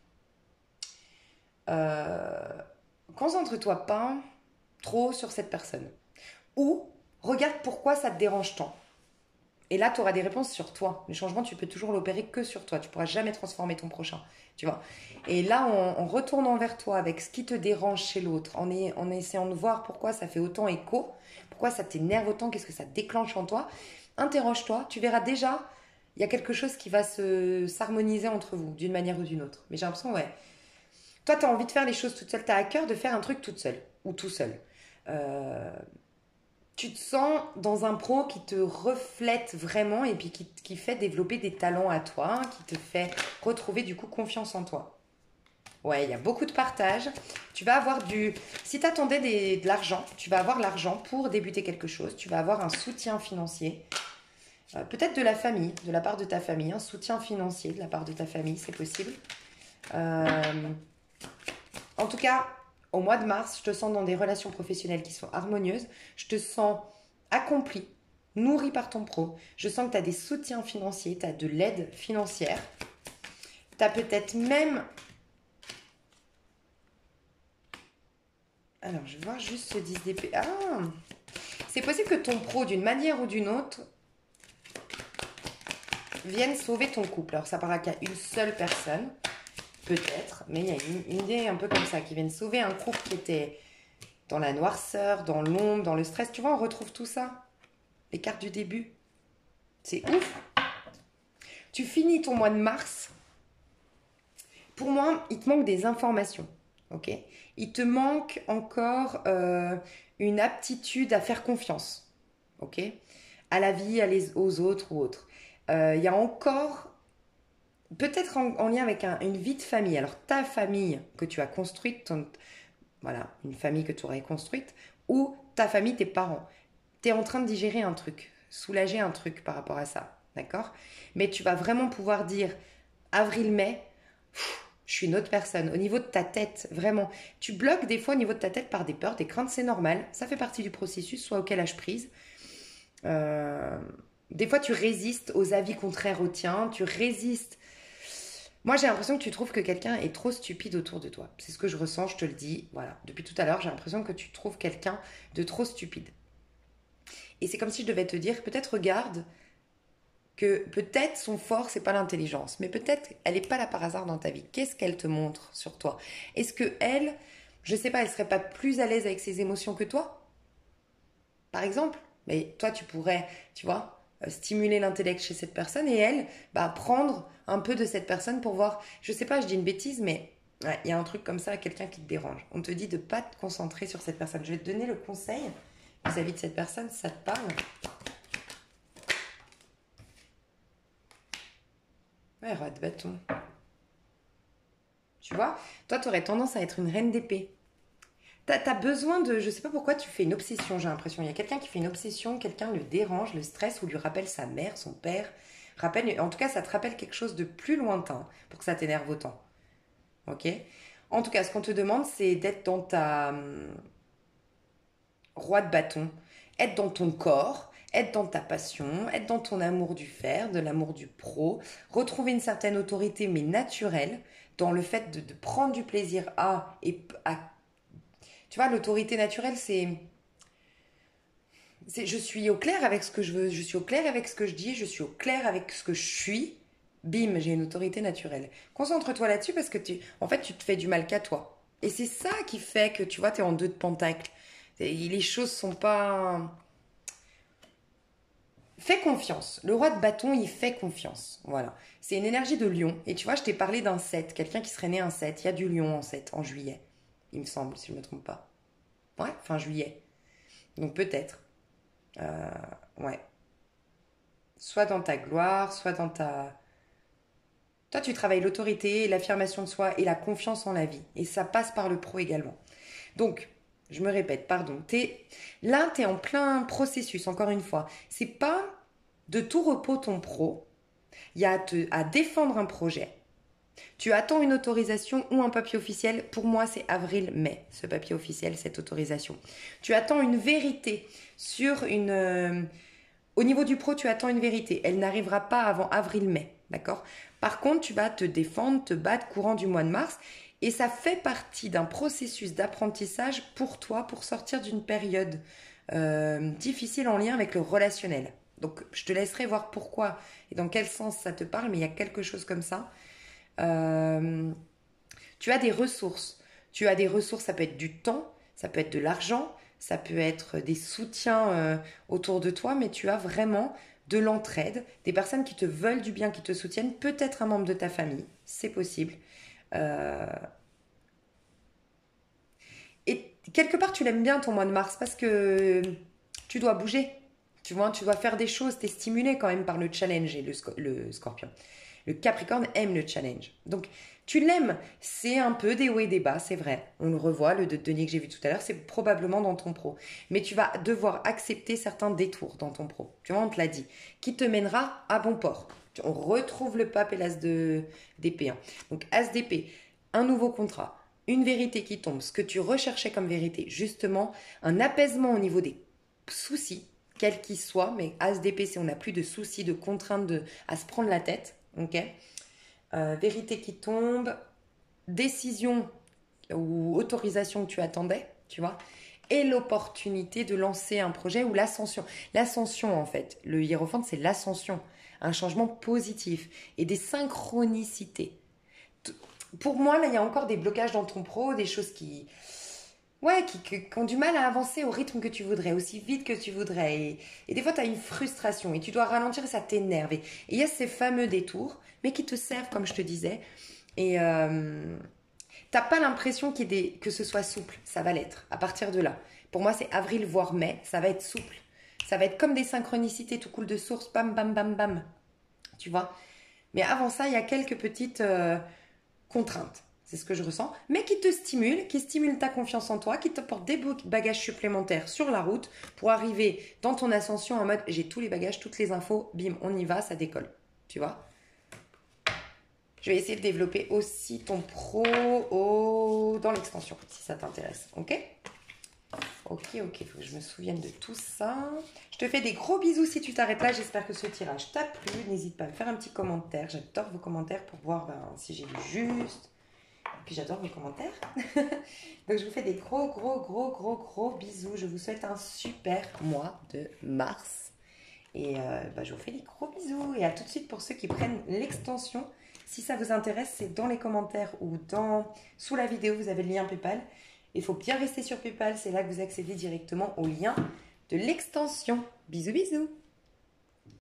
euh, concentre-toi pas trop sur cette personne. Ou regarde pourquoi ça te dérange tant. Et là, tu auras des réponses sur toi. Le changement, tu peux toujours l'opérer que sur toi. Tu pourras jamais transformer ton prochain. Tu vois. Et là, en retournant vers toi avec ce qui te dérange chez l'autre, en essayant de voir pourquoi ça fait autant écho, pourquoi ça t'énerve autant, qu'est-ce que ça déclenche en toi, interroge-toi. Tu verras déjà, il y a quelque chose qui va s'harmoniser entre vous, d'une manière ou d'une autre. Mais j'ai l'impression, ouais. Toi, tu as envie de faire les choses toute seule. Tu as à cœur de faire un truc toute seule ou tout seul. Euh, Tu te sens dans un pro qui te reflète vraiment et puis qui fait développer des talents à toi, qui te fait retrouver du coup confiance en toi. Ouais, il y a beaucoup de partage. Tu vas avoir du... Si tu attendais de l'argent, tu vas avoir l'argent pour débuter quelque chose. Tu vas avoir un soutien financier. Peut-être de la famille, de la part de ta famille. Un soutien financier de la part de ta famille, c'est possible. Euh, En tout cas, au mois de mars, je te sens dans des relations professionnelles qui sont harmonieuses. Je te sens accompli, nourri par ton pro. Je sens que tu as des soutiens financiers, tu as de l'aide financière. Tu as peut-être même... Alors, je vais voir juste ce 10 d'épée. Ah, c'est possible que ton pro, d'une manière ou d'une autre, vienne sauver ton couple. Alors, ça paraît qu'il y a une seule personne. Peut-être, mais il y a une idée un peu comme ça, qui viennent sauver un couple qui était dans la noirceur, dans l'ombre, dans le stress. Tu vois, on retrouve tout ça. Les cartes du début. C'est ouf. Tu finis ton mois de mars. Pour moi, il te manque des informations. Ok. Il te manque encore une aptitude à faire confiance. Ok. À la vie, aux autres ou autres. Il y a encore peut-être en lien avec une vie de famille. Alors, ta famille que tu as construite, voilà, une famille que tu aurais construite, ou ta famille, tes parents. Tu es en train de digérer un truc, soulager un truc par rapport à ça, d'accord? Mais tu vas vraiment pouvoir dire, avril-mai, je suis une autre personne. Au niveau de ta tête, vraiment, tu bloques des fois au niveau de ta tête par des peurs, des craintes, c'est normal. Ça fait partie du processus, soit auquel lâche prise. Euh, des fois, tu résistes aux avis contraires aux tiens, tu résistes. Moi, j'ai l'impression que tu trouves que quelqu'un est trop stupide autour de toi. C'est ce que je ressens, je te le dis. Voilà, depuis tout à l'heure, j'ai l'impression que tu trouves quelqu'un de trop stupide. Et c'est comme si je devais te dire, peut-être regarde que peut-être son fort, c'est pas l'intelligence, mais peut-être elle n'est pas là par hasard dans ta vie. Qu'est-ce qu'elle te montre sur toi? Est-ce que elle, je sais pas, elle serait pas plus à l'aise avec ses émotions que toi, par exemple? Mais toi, tu pourrais, tu vois, stimuler l'intellect chez cette personne et elle, bah, prendre un peu de cette personne pour voir, je sais pas, je dis une bêtise, mais ouais, il y a un truc comme ça, quelqu'un qui te dérange. On te dit de pas te concentrer sur cette personne. Je vais te donner le conseil vis-à-vis de cette personne, si ça te parle. Ouais, roi de bâton. Tu vois, toi, tu aurais tendance à être une reine d'épée. T'as besoin de... Je sais pas pourquoi tu fais une obsession, j'ai l'impression. Il y a quelqu'un qui fait une obsession, quelqu'un le dérange, le stresse ou lui rappelle sa mère, son père. En tout cas, ça te rappelle quelque chose de plus lointain pour que ça t'énerve autant. Ok? En tout cas, ce qu'on te demande, c'est d'être dans ta roi de bâton, être dans ton corps, être dans ta passion, être dans ton amour du faire, de l'amour du pro, retrouver une certaine autorité mais naturelle dans le fait de prendre du plaisir à... Tu vois, l'autorité naturelle, je suis au clair avec ce que je veux, je suis au clair avec ce que je dis, je suis au clair avec ce que je suis. Bim, j'ai une autorité naturelle. Concentre-toi là-dessus parce que en fait, tu te fais du mal qu'à toi. Et c'est ça qui fait que, tu vois, tu es en deux de pentacle. Les choses sont pas... Fais confiance. Le roi de bâton, il fait confiance. Voilà. C'est une énergie de lion. Et tu vois, je t'ai parlé d'un 7, quelqu'un qui serait né un 7. Il y a du lion en 7, en juillet. Il me semble, si je ne me trompe pas. Ouais, fin juillet. Donc peut-être. Euh, ouais. Soit dans ta gloire, soit dans ta... Toi, tu travailles l'autorité, l'affirmation de soi et la confiance en la vie. Et ça passe par le pro également. Donc, je me répète, pardon. Là, tu es en plein processus, encore une fois. C'est pas de tout repos ton pro. il y a à défendre un projet. Tu attends une autorisation ou un papier officiel. Pour moi, c'est avril-mai, ce papier officiel, cette autorisation. Tu attends une vérité sur une... au niveau du pro, tu attends une vérité. Elle n'arrivera pas avant avril-mai, d'accord? Par contre, tu vas te défendre, te battre courant du mois de mars. Et ça fait partie d'un processus d'apprentissage pour toi, pour sortir d'une période difficile en lien avec le relationnel. Donc, je te laisserai voir pourquoi et dans quel sens ça te parle, mais il y a quelque chose comme ça. Tu as des ressources. Tu as des ressources, ça peut être du temps, ça peut être de l'argent, ça peut être des soutiens autour de toi, mais tu as vraiment de l'entraide, des personnes qui te veulent du bien, qui te soutiennent, peut-être un membre de ta famille, c'est possible. Euh, Et quelque part, tu l'aimes bien ton mois de mars parce que tu dois bouger. Tu vois, tu dois faire des choses, t'es stimulé quand même par le challenge et le scorpion. Le Capricorne aime le challenge. Donc, tu l'aimes. C'est un peu des hauts et des bas, c'est vrai. On le revoit, le de Denis que j'ai vu tout à l'heure, c'est probablement dans ton pro. Mais tu vas devoir accepter certains détours dans ton pro. Tu vois, on te l'a dit. Qui te mènera à bon port. On retrouve le pape et l'as d'épée. Hein. Donc, as d'épée, un nouveau contrat, une vérité qui tombe, ce que tu recherchais comme vérité, justement, un apaisement au niveau des soucis, quels qu'ils soient, mais as d'épée, si on n'a plus de soucis, de contraintes à se prendre la tête, ok. Vérité qui tombe, décision ou autorisation que tu attendais, tu vois, et l'opportunité de lancer un projet ou l'ascension. L'ascension, en fait, le hiérophante, c'est l'ascension, un changement positif et des synchronicités. Pour moi, là, il y a encore des blocages dans ton pro, des choses qui ont du mal à avancer au rythme que tu voudrais, aussi vite que tu voudrais. Et des fois, tu as une frustration et tu dois ralentir et ça t'énerve. Et il y a ces fameux détours, mais qui te servent, comme je te disais. Et t'as pas l'impression que ce soit souple. Ça va l'être à partir de là. Pour moi, c'est avril, voire mai. Ça va être souple. Ça va être comme des synchronicités, tout coule de source. Bam, bam, bam, bam. Tu vois. Mais avant ça, il y a quelques petites contraintes. C'est ce que je ressens, mais qui te stimule, qui stimule ta confiance en toi, qui t'apporte des bagages supplémentaires sur la route pour arriver dans ton ascension en mode j'ai tous les bagages, toutes les infos, bim, on y va, ça décolle. Tu vois. Je vais essayer de développer aussi ton pro dans l'extension, si ça t'intéresse. Ok? Ok, faut que je me souvienne de tout ça. Je te fais des gros bisous si tu t'arrêtes là. J'espère que ce tirage t'a plu. N'hésite pas à me faire un petit commentaire. J'adore vos commentaires pour voir si j'ai lu juste. Et puis j'adore vos commentaires. Donc je vous fais des gros bisous. Je vous souhaite un super mois de mars. Et je vous fais des gros bisous. Et à tout de suite pour ceux qui prennent l'extension. Si ça vous intéresse, c'est dans les commentaires ou sous la vidéo, vous avez le lien PayPal. Il faut bien rester sur PayPal, c'est là que vous accédez directement au lien de l'extension. Bisous bisous.